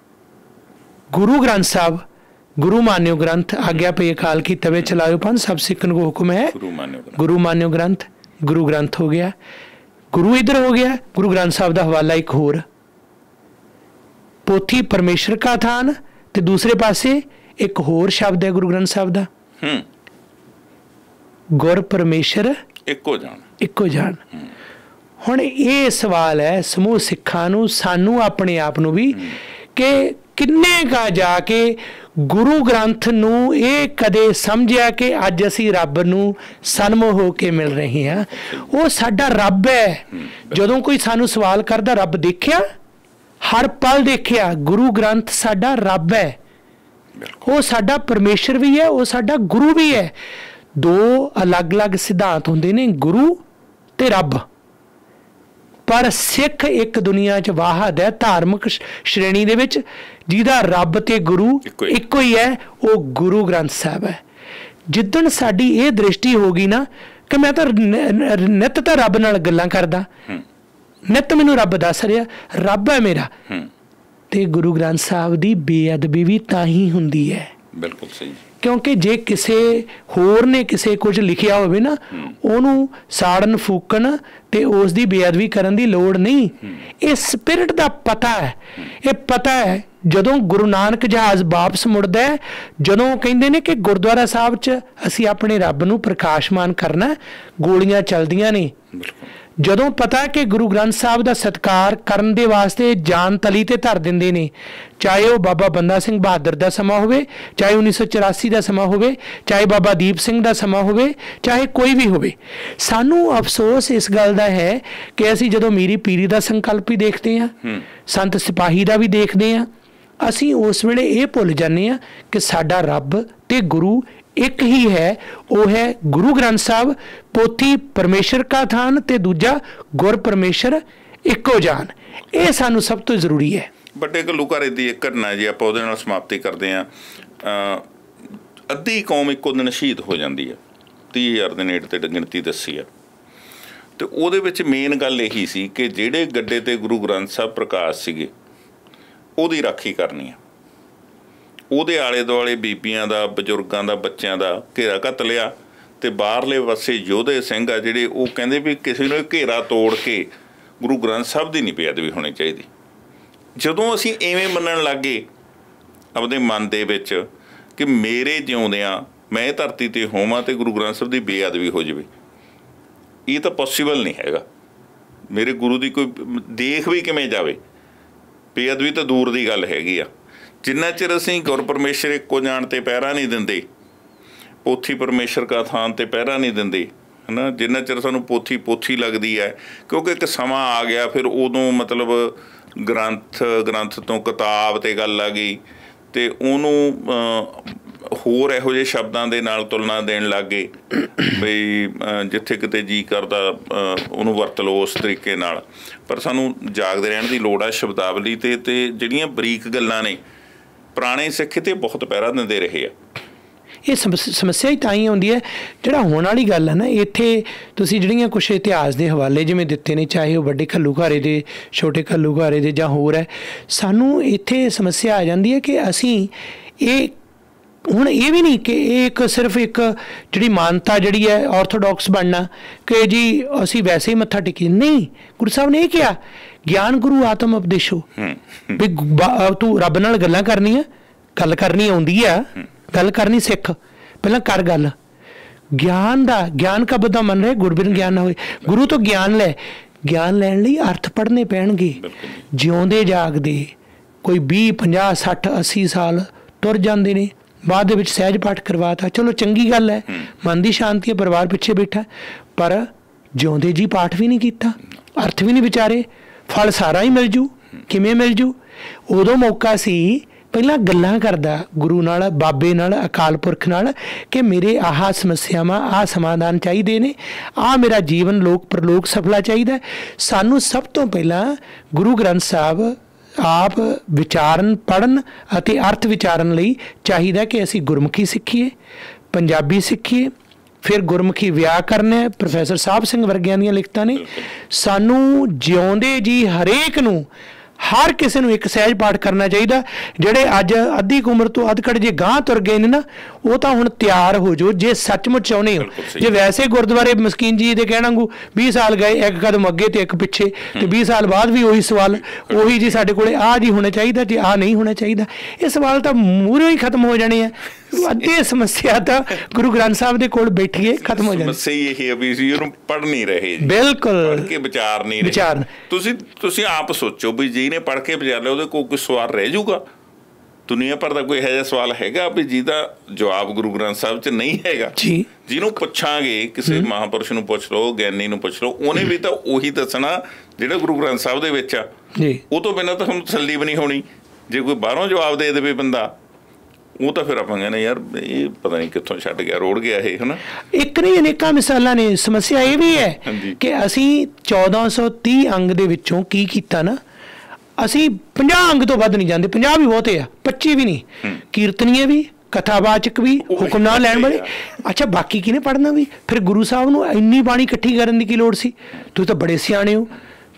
ਗੁਰੂ ਗ੍ਰੰਥ ਸਾਹਿਬ ਗੁਰੂ ਮਾਨਿਓ ਗ੍ਰੰਥ, ਆਗਿਆ ਪਈ ਅਕਾਲ ਕੀ ਤਵੇ ਚਲਾਇਓ ਪੰਥ, ਸਭ ਸਿੱਖਣ ਕੋ ਹੁਕਮ ਹੈ ਗੁਰੂ ਮਾਨਿਓ ਗ੍ਰੰਥ। ਗੁਰੂ ਗ੍ਰੰਥ ਹੋ ਗਿਆ, ਗੁਰੂ ਇੱਧਰ ਹੋ ਗਿਆ। ਗੁਰੂ ਗ੍ਰੰਥ ਸਾਹਿਬ ਦਾ ਹਵਾਲਾ ਇੱਕ ਹੋਰ, ਪੋਥੀ ਪਰਮੇਸ਼ਰ ਕਾ ਥਾਨ, ਤੇ ਦੂਸਰੇ ਪਾਸੇ ਇੱਕ ਹੋਰ ਸ਼ਬਦ ਹੈ ਗੁਰੂ ਗ੍ਰੰਥ ਸਾਹਿਬ ਦਾ, ਗੁਰ ਪਰਮੇਸ਼ਰ ਇੱਕੋ ਜਾਣ। ਇੱਕੋ ਜਾਣ। ਹੁਣ ਇਹ ਸਵਾਲ ਹੈ ਸਮੂਹ ਸਿੱਖਾਂ ਨੂੰ, ਸਾਨੂੰ ਆਪਣੇ ਆਪ ਨੂੰ ਵੀ, ਕਿ ਕਿੰਨੇ ਕਾ ਜਾ ਕੇ ਗੁਰੂ ਗ੍ਰੰਥ ਨੂੰ ਇਹ ਕਦੇ ਸਮਝਿਆ ਕਿ ਅੱਜ ਅਸੀਂ ਰੱਬ ਨੂੰ ਸਨਮੁਖ ਹੋ ਕੇ ਮਿਲ ਰਹੇ ਹਾਂ। ਉਹ ਸਾਡਾ ਰੱਬ ਹੈ। ਜਦੋਂ ਕੋਈ ਸਾਨੂੰ ਸਵਾਲ ਕਰਦਾ, ਰੱਬ ਦੇਖਿਆ? ਹਰ ਪਲ ਦੇਖਿਆ। ਗੁਰੂ ਗ੍ਰੰਥ ਸਾਡਾ ਰੱਬ ਹੈ, ਉਹ ਸਾਡਾ ਪਰਮੇਸ਼ਰ ਵੀ ਹੈ, ਉਹ ਸਾਡਾ ਗੁਰੂ ਵੀ ਹੈ। ਦੋ ਅਲੱਗ-ਅਲੱਗ ਸਿਧਾਂਤ ਹੁੰਦੇ ਨੇ, ਗੁਰੂ ਤੇ ਰੱਬ, ਪਰ ਸਿੱਖ ਇੱਕ ਦੁਨੀਆ 'ਚ ਵਾਹਦ ਹੈ ਧਾਰਮਿਕ ਸ਼੍ਰੇਣੀ ਦੇ ਵਿੱਚ, ਜਿਹਦਾ ਰੱਬ ਤੇ ਗੁਰੂ ਇੱਕੋ ਹੀ ਹੈ, ਉਹ ਗੁਰੂ ਗ੍ਰੰਥ ਸਾਹਿਬ ਹੈ। ਜਿੱਦਣ ਸਾਡੀ ਇਹ ਦ੍ਰਿਸ਼ਟੀ ਹੋ ਗਈ ਨਾ ਕਿ ਮੈਂ ਤਾਂ ਨਿੱਤ ਤਾਂ ਰੱਬ ਨਾਲ ਗੱਲਾਂ ਕਰਦਾ, ਨਿੱਤ ਮੈਨੂੰ ਰੱਬ ਦੱਸ ਰਿਹਾ, ਰੱਬ ਹੈ ਮੇਰਾ, ਤੇ ਗੁਰੂ ਗ੍ਰੰਥ ਸਾਹਿਬ ਦੀ ਬੇਅਦਬੀ ਵੀ ਤਾਂ ਹੀ ਹੁੰਦੀ ਹੈ। ਬਿਲਕੁਲ ਸਹੀ। ਕਿਉਂਕਿ ਜੇ ਕਿਸੇ ਹੋਰ ਨੇ ਕਿਸੇ ਕੁਝ ਲਿਖਿਆ ਹੋਵੇ ਨਾ, ਉਹਨੂੰ ਸਾੜਨ ਫੂਕਣ ਤੇ ਉਸ ਦੀ ਬੇਅਦਬੀ ਕਰਨ ਦੀ ਲੋੜ ਨਹੀਂ। ਇਹ ਸਪਿਰਿਟ ਦਾ ਪਤਾ ਹੈ। ਇਹ ਪਤਾ ਹੈ ਜਦੋਂ ਗੁਰੂ ਨਾਨਕ ਜਹਾਜ਼ ਵਾਪਸ ਮੁੜਦਾ ਹੈ, ਜਦੋਂ ਕਹਿੰਦੇ ਨੇ ਕਿ ਗੁਰਦੁਆਰਾ ਸਾਹਿਬ 'ਚ ਅਸੀਂ ਆਪਣੇ ਰੱਬ ਨੂੰ ਪ੍ਰਕਾਸ਼ਮਾਨ ਕਰਨਾ, ਗੋਲੀਆਂ ਚੱਲਦੀਆਂ ਨੇ। ਜਦੋਂ ਪਤਾ ਕਿ ਗੁਰੂ ਗ੍ਰੰਥ ਸਾਹਿਬ ਦਾ ਸਤਿਕਾਰ ਕਰਨ ਦੇ ਵਾਸਤੇ ਜਾਨ ਤਲੀ ਤੇ ਧਰ ਦਿੰਦੇ ਨੇ, ਚਾਹੇ ਉਹ ਬਾਬਾ ਬੰਦਾ ਸਿੰਘ ਬਹਾਦਰ ਦਾ ਸਮਾਂ ਹੋਵੇ, ਚਾਹੇ 1984 ਦਾ ਸਮਾਂ ਹੋਵੇ, ਚਾਹੇ ਬਾਬਾ ਦੀਪ ਸਿੰਘ ਦਾ ਸਮਾਂ ਹੋਵੇ, ਚਾਹੇ ਕੋਈ ਵੀ ਹੋਵੇ। ਸਾਨੂੰ ਅਫਸੋਸ ਇਸ ਗੱਲ ਦਾ ਹੈ ਕਿ ਅਸੀਂ ਜਦੋਂ ਮੀਰੀ ਪੀਰੀ ਦਾ ਸੰਕਲਪ ਵੀ ਦੇਖਦੇ ਹਾਂ, ਸੰਤ ਸਿਪਾਹੀ ਦਾ ਵੀ ਦੇਖਦੇ ਹਾਂ, ਅਸੀਂ ਉਸ ਵੇਲੇ ਇਹ ਭੁੱਲ ਜਾਂਦੇ ਹਾਂ ਕਿ ਸਾਡਾ ਰੱਬ ਤੇ ਗੁਰੂ ਇੱਕ ਹੀ ਹੈ। ਉਹ ਹੈ ਗੁਰੂ ਗ੍ਰੰਥ ਸਾਹਿਬ, ਪੋਥੀ ਪਰਮੇਸ਼ਰ ਕਾ ਥਾਨ, ਤੇ ਦੂਜਾ ਗੁਰ ਪਰਮੇਸ਼ਰ ਇੱਕੋ ਜਾਨ। ਇਹ ਸਾਨੂੰ ਸਭ ਤੋਂ ਜ਼ਰੂਰੀ ਹੈ। ਵੱਡੇ ਘੱਲੂਘਾਰੇ ਦੀ ਇੱਕ ਘਟਨਾ ਜੀ, ਆਪਾਂ ਉਹਦੇ ਨਾਲ ਸਮਾਪਤੀ ਕਰਦੇ ਹਾਂ। ਅੱਧੀ ਕੌਮ ਇੱਕੋ ਦਿਨ ਸ਼ਹੀਦ ਹੋ ਜਾਂਦੀ ਹੈ, 30,000 ਦੇ ਨੇੜੇ ਤੇ ਗਿਣਤੀ ਦੱਸੀ ਆ। ਤੇ ਉਹਦੇ ਵਿੱਚ ਮੇਨ ਗੱਲ ਇਹੀ ਸੀ ਕਿ ਜਿਹੜੇ ਗੱਡੇ ਤੇ ਗੁਰੂ ਗ੍ਰੰਥ ਸਾਹਿਬ ਪ੍ਰਕਾਸ਼ ਸੀਗੇ, ਉਹਦੀ ਰਾਖੀ ਕਰਨੀ ਆ। ਉਹਦੇ ਆਲੇ ਦੁਆਲੇ ਬੀਬੀਆਂ ਦਾ, ਬਜ਼ੁਰਗਾਂ ਦਾ, ਬੱਚਿਆਂ ਦਾ ਘੇਰਾ ਘੱਤ ਲਿਆ, ਅਤੇ ਬਾਹਰਲੇ ਪਾਸੇ ਯੋਧੇ ਸਿੰਘ ਆ ਜਿਹੜੇ, ਉਹ ਕਹਿੰਦੇ ਵੀ ਕਿਸੇ ਨੂੰ ਘੇਰਾ ਤੋੜ ਕੇ ਗੁਰੂ ਗ੍ਰੰਥ ਸਾਹਿਬ ਦੀ ਨਹੀਂ ਬੇਅਦਬੀ ਹੋਣੀ ਚਾਹੀਦੀ। ਜਦੋਂ ਅਸੀਂ ਇਵੇਂ ਮੰਨਣ ਲੱਗ ਗਏ ਆਪਦੇ ਮਨ ਦੇ ਵਿੱਚ ਕਿ ਮੇਰੇ ਜਿਉਂਦਿਆਂ ਮੈਂ ਇਹ ਧਰਤੀ 'ਤੇ ਹੋਵਾਂ ਅਤੇ ਗੁਰੂ ਗ੍ਰੰਥ ਸਾਹਿਬ ਦੀ ਬੇਅਦਬੀ ਹੋ ਜਾਵੇ। ਇਹ ਤਾਂ ਪੋਸੀਬਲ ਨਹੀਂ ਹੈਗਾ। ਮੇਰੇ ਗੁਰੂ ਦੀ ਕੋਈ ਦੇਖ ਵੀ ਕਿਵੇਂ ਜਾਵੇ, ਬੇਅਦਬੀ ਤਾਂ ਦੂਰ ਦੀ ਗੱਲ ਹੈਗੀ ਆ। ਜਿੰਨਾ ਚਿਰ ਅਸੀਂ ਗੁਰ ਪਰਮੇਸ਼ਰ ਇੱਕੋ ਜਾਣ 'ਤੇ ਪਹਿਰਾ ਨਹੀਂ ਦਿੰਦੇ, ਪੋਥੀ ਪਰਮੇਸ਼ਰ ਕਾ ਥਾਨ 'ਤੇ ਪਹਿਰਾ ਨਹੀਂ ਦਿੰਦੇ, ਹੈ ਨਾ, ਜਿੰਨਾ ਚਿਰ ਸਾਨੂੰ ਪੋਥੀ ਲੱਗਦੀ ਹੈ। ਕਿਉਂਕਿ ਇੱਕ ਸਮਾਂ ਆ ਗਿਆ ਫਿਰ ਉਦੋਂ ਮਤਲਬ ਗ੍ਰੰਥ ਤੋਂ ਕਿਤਾਬ 'ਤੇ ਗੱਲ ਆ ਗਈ ਅਤੇ ਉਹਨੂੰ ਹੋਰ ਇਹੋ ਜਿਹੇ ਸ਼ਬਦਾਂ ਦੇ ਨਾਲ ਤੁਲਨਾ ਦੇਣ ਲੱਗ ਗਏ ਬਈ ਜਿੱਥੇ ਕਿਤੇ ਜੀਅ ਕਰਦਾ ਉਹਨੂੰ ਵਰਤ ਲਓ ਉਸ ਤਰੀਕੇ ਨਾਲ। ਪਰ ਸਾਨੂੰ ਜਾਗਦੇ ਰਹਿਣ ਦੀ ਲੋੜ ਆ ਸ਼ਬਦਾਵਲੀ 'ਤੇ ਜਿਹੜੀਆਂ ਬਰੀਕ ਗੱਲਾਂ ਨੇ ਪੁਰਾਣੇ ਸਿੱਖ 'ਤੇ ਬਹੁਤ ਪਹਿਰਾ ਦਿੰਦੇ ਰਹੇ ਆ। ਇਹ ਸਮੱਸਿਆ ਹੀ ਤਾਂ ਹੀ ਆਉਂਦੀ ਹੈ ਜਿਹੜਾ ਹੋਣ ਵਾਲੀ ਗੱਲ ਹੈ ਨਾ। ਇੱਥੇ ਤੁਸੀਂ ਜਿਹੜੀਆਂ ਕੁਛ ਇਤਿਹਾਸ ਦੇ ਹਵਾਲੇ ਜਿਵੇਂ ਦਿੱਤੇ ਨੇ, ਚਾਹੇ ਉਹ ਵੱਡੇ ਘੱਲੂਘਾਰੇ ਦੇ, ਛੋਟੇ ਘੱਲੂਘਾਰੇ ਦੇ ਜਾਂ ਹੋਰ ਹੈ, ਸਾਨੂੰ ਇੱਥੇ ਸਮੱਸਿਆ ਆ ਜਾਂਦੀ ਹੈ ਕਿ ਅਸੀਂ ਇਹ ਹੁਣ ਇਹ ਵੀ ਨਹੀਂ ਕਿ ਇਹ ਸਿਰਫ ਇੱਕ ਜਿਹੜੀ ਮਾਨਤਾ ਜਿਹੜੀ ਹੈ ਆਰਥੋਡਾਕਸ ਬਣਨਾ ਕਿ ਜੀ ਅਸੀਂ ਵੈਸੇ ਹੀ ਮੱਥਾ ਟੇਕੀ, ਨਹੀਂ। ਗੁਰੂ ਸਾਹਿਬ ਨੇ ਇਹ ਕਿਹਾ ਗਿਆਨ ਗੁਰੂ ਆਤਮ ਉਪਦੇਸ਼ੋ, ਵੀ ਤੂੰ ਰੱਬ ਨਾਲ ਗੱਲਾਂ ਕਰਨੀਆਂ, ਗੱਲ ਕਰਨੀ ਆਉਂਦੀ ਆ, ਗੱਲ ਕਰਨੀ ਸਿੱਖ, ਪਹਿਲਾਂ ਕਰ ਗੱਲ। ਗਿਆਨ ਕਬ ਦਾ ਮਨ ਰਹੇ ਗੁਰਬਿਨ ਗਿਆਨ ਨਾ ਹੋਏ। ਗੁਰੂ ਤੋਂ ਗਿਆਨ ਲੈਣ ਲਈ ਅਰਥ ਪੜ੍ਹਨੇ ਪੈਣਗੇ। ਜਿਉਂਦੇ ਜਾਗਦੇ ਕੋਈ 20 50 60 80 ਸਾਲ ਤੁਰ ਜਾਂਦੇ ਨੇ, ਬਾਅਦ ਦੇ ਵਿੱਚ ਸਹਿਜ ਪਾਠ ਕਰਵਾਤਾ, ਚਲੋ ਚੰਗੀ ਗੱਲ ਹੈ, ਮਨ ਦੀ ਸ਼ਾਂਤੀ ਹੈ, ਪਰਿਵਾਰ ਪਿੱਛੇ ਬੈਠਾ, ਪਰ ਜਿਉਂਦੇ ਜੀ ਪਾਠ ਵੀ ਨਹੀਂ ਕੀਤਾ, ਅਰਥ ਵੀ ਨਹੀਂ ਵਿਚਾਰੇ, ਫਲ ਸਾਰਾ ਹੀ ਮਿਲ ਜੂ। ਕਿਵੇਂ ਮਿਲ ਜੂ? ਉਦੋਂ ਮੌਕਾ ਸੀ ਪਹਿਲਾਂ ਗੱਲਾਂ ਕਰਦਾ ਗੁਰੂ ਨਾਲ, ਬਾਬੇ ਨਾਲ, ਅਕਾਲ ਪੁਰਖ ਨਾਲ ਕਿ ਮੇਰੇ ਆਹ ਸਮੱਸਿਆਵਾਂ, ਆਹ ਸਮਾਧਾਨ ਚਾਹੀਦੇ ਨੇ, ਆਹ ਮੇਰਾ ਜੀਵਨ ਲੋਕ ਪ੍ਰਲੋਕ ਸਫਲਾ ਚਾਹੀਦਾ। ਸਾਨੂੰ ਸਭ ਤੋਂ ਪਹਿਲਾਂ ਗੁਰੂ ਗ੍ਰੰਥ ਸਾਹਿਬ ਆਪ ਵਿਚਾਰਨ, ਪੜ੍ਹਨ ਅਤੇ ਅਰਥ ਵਿਚਾਰਨ ਲਈ ਚਾਹੀਦਾ ਕਿ ਅਸੀਂ ਗੁਰਮੁਖੀ ਸਿੱਖੀਏ, ਪੰਜਾਬੀ ਸਿੱਖੀਏ, ਫਿਰ ਗੁਰਮੁਖੀ ਵਿਆਕਰਨ ਹੈ, ਪ੍ਰੋਫੈਸਰ ਸਾਹਿਬ ਸਿੰਘ ਵਰਗਿਆਂ ਦੀਆਂ ਲਿਖਤਾਂ ਨੇ। ਸਾਨੂੰ ਜਿਉਂਦੇ ਜੀ ਹਰੇਕ ਨੂੰ, ਹਰ ਕਿਸੇ ਨੂੰ ਇੱਕ ਸਹਿਜ ਪਾਠ ਕਰਨਾ ਚਾਹੀਦਾ। ਜਿਹੜੇ ਅੱਜ ਅੱਧੀ ਕੁ ਉਮਰ ਤੋਂ ਅੱਧਕੜ ਜੇ ਗਾਂਹ ਤੁਰ ਗਏ ਨੇ ਨਾ, ਉਹ ਤਾਂ ਹੁਣ ਤਿਆਰ ਹੋ ਜਾਓ ਜੇ ਸੱਚਮੁੱਚ ਚਾਹੁੰਦੇ ਹੋ। ਜੇ ਵੈਸੇ ਗੁਰਦੁਆਰੇ ਮਸਕੀਨ ਜੀ ਦੇ ਕਹਿਣਾ ਨੂੰ 20 ਸਾਲ ਗਏ, ਇੱਕ ਕਦਮ ਅੱਗੇ ਤੇ ਇੱਕ ਪਿੱਛੇ, ਤੇ 20 ਸਾਲ ਬਾਅਦ ਵੀ ਉਹੀ ਸਵਾਲ, ਉਹੀ ਜੀ ਸਾਡੇ ਕੋਲੇ ਆਹ ਜੀ ਹੋਣਾ ਚਾਹੀਦਾ ਤੇ ਆਹ ਨਹੀਂ ਹੋਣਾ ਚਾਹੀਦਾ। ਇਹ ਸਵਾਲ ਤਾਂ ਮੂਹਰੋਂ ਹੀ ਖਤਮ ਹੋ ਜਾਣੇ ਆ। ਅੱਧੀ ਸਮੱਸਿਆ ਤਾਂ ਗੁਰੂ ਗ੍ਰੰਥ ਸਾਹਿਬ ਦੇ ਕੋਲ ਬੈਠੀਏ ਖਤਮ ਹੋ ਜਾਣੀ। ਸਮੱਸਿਆ ਇਹ ਹੈ ਵੀ ਅਸੀਂ ਉਹਨੂੰ ਪੜ੍ਹ ਨਹੀਂ ਰਹੇ, ਬਿਲਕੁਲ ਪੜ੍ਹ ਕੇ ਵਿਚਾਰ ਨਹੀਂ ਰਹੇ। ਤੁਸੀਂ ਆਪ ਸੋਚੋ ਵੀ ਜਿਹਨੇ ਪੜ੍ਹ ਕੇ ਵਿਚਾਰ ਲਿਆ ਉਹਦੇ ਕੋਲ ਕੋਈ ਸਵਾਲ ਰਹਿ ਜਾਊਗਾ? ਦੁਨੀਆ ਭਰ ਦਾ ਕੋਈ ਇਹੋ ਜਿਹਾ ਸਵਾਲ ਹੈਗਾ ਵੀ ਜਿਹਦਾ ਜਵਾਬ ਗੁਰੂ ਗ੍ਰੰਥ ਸਾਹਿਬ 'ਚ ਨਹੀਂ ਹੈਗਾ? ਜਿਹਨੂੰ ਪੁੱਛਾਂਗੇ, ਕਿਸੇ ਮਹਾਂਪੁਰਸ਼ ਨੂੰ ਪੁੱਛ ਲਓ, ਗਿਆਨੀ ਨੂੰ ਪੁੱਛ ਲਓ, ਉਹਨੇ ਵੀ ਤਾਂ ਉਹੀ ਦੱਸਣਾ ਜਿਹੜਾ ਗੁਰੂ ਗ੍ਰੰਥ ਸਾਹਿਬ ਦੇ ਵਿੱਚ ਆ। ਉਹ ਤੋਂ ਬਿਨਾਂ ਤਾਂ ਤੁਹਾਨੂੰ ਤਸੱਲੀ ਵੀ ਨਹੀਂ ਹੋਣੀ। ਜੇ ਕੋਈ ਬਾਹਰੋਂ ਜਵਾਬ ਦੇ ਦੇਵੇ ਬੰਦਾ, ਉਹ ਤਾਂ ਫਿਰ ਆਪਾਂ ਕਹਿੰਦੇ ਯਾਰ ਇਹ ਪਤਾ ਨਹੀਂ ਕਿੱਥੋਂ ਛੱਡ ਗਿਆ, ਰੋੜ ਗਿਆ ਇਹ, ਹੈ ਨਾ। ਇੱਕ ਨਹੀਂ ਅਨੇਕਾਂ ਮਿਸਾਲਾਂ ਨੇ। ਸਮੱਸਿਆ ਇਹ ਵੀ ਹੈ ਕਿ ਅਸੀਂ 1430 ਅੰਗ ਦੇ ਵਿੱਚੋਂ ਕੀ ਕੀਤਾ ਨਾ, ਅਸੀਂ 50 ਅੰਗ ਤੋਂ ਵੱਧ ਨਹੀਂ ਜਾਂਦੇ। 50 ਵੀ ਬਹੁਤੇ ਆ, 25 ਵੀ ਨਹੀਂ। ਕੀਰਤਨੀਏ ਵੀ, ਕਥਾਵਾਚਕ ਵੀ, ਹੁਕਮਨਾਮਾ ਲੈਣ ਵਾਲੇ। ਅੱਛਾ, ਬਾਕੀ ਕਿਹਨੇ ਪੜ੍ਹਨਾ ਵੀ? ਫਿਰ ਗੁਰੂ ਸਾਹਿਬ ਨੂੰ ਇੰਨੀ ਬਾਣੀ ਇਕੱਠੀ ਕਰਨ ਦੀ ਕੀ ਲੋੜ ਸੀ? ਤੁਸੀਂ ਤਾਂ ਬੜੇ ਸਿਆਣੇ ਹੋ।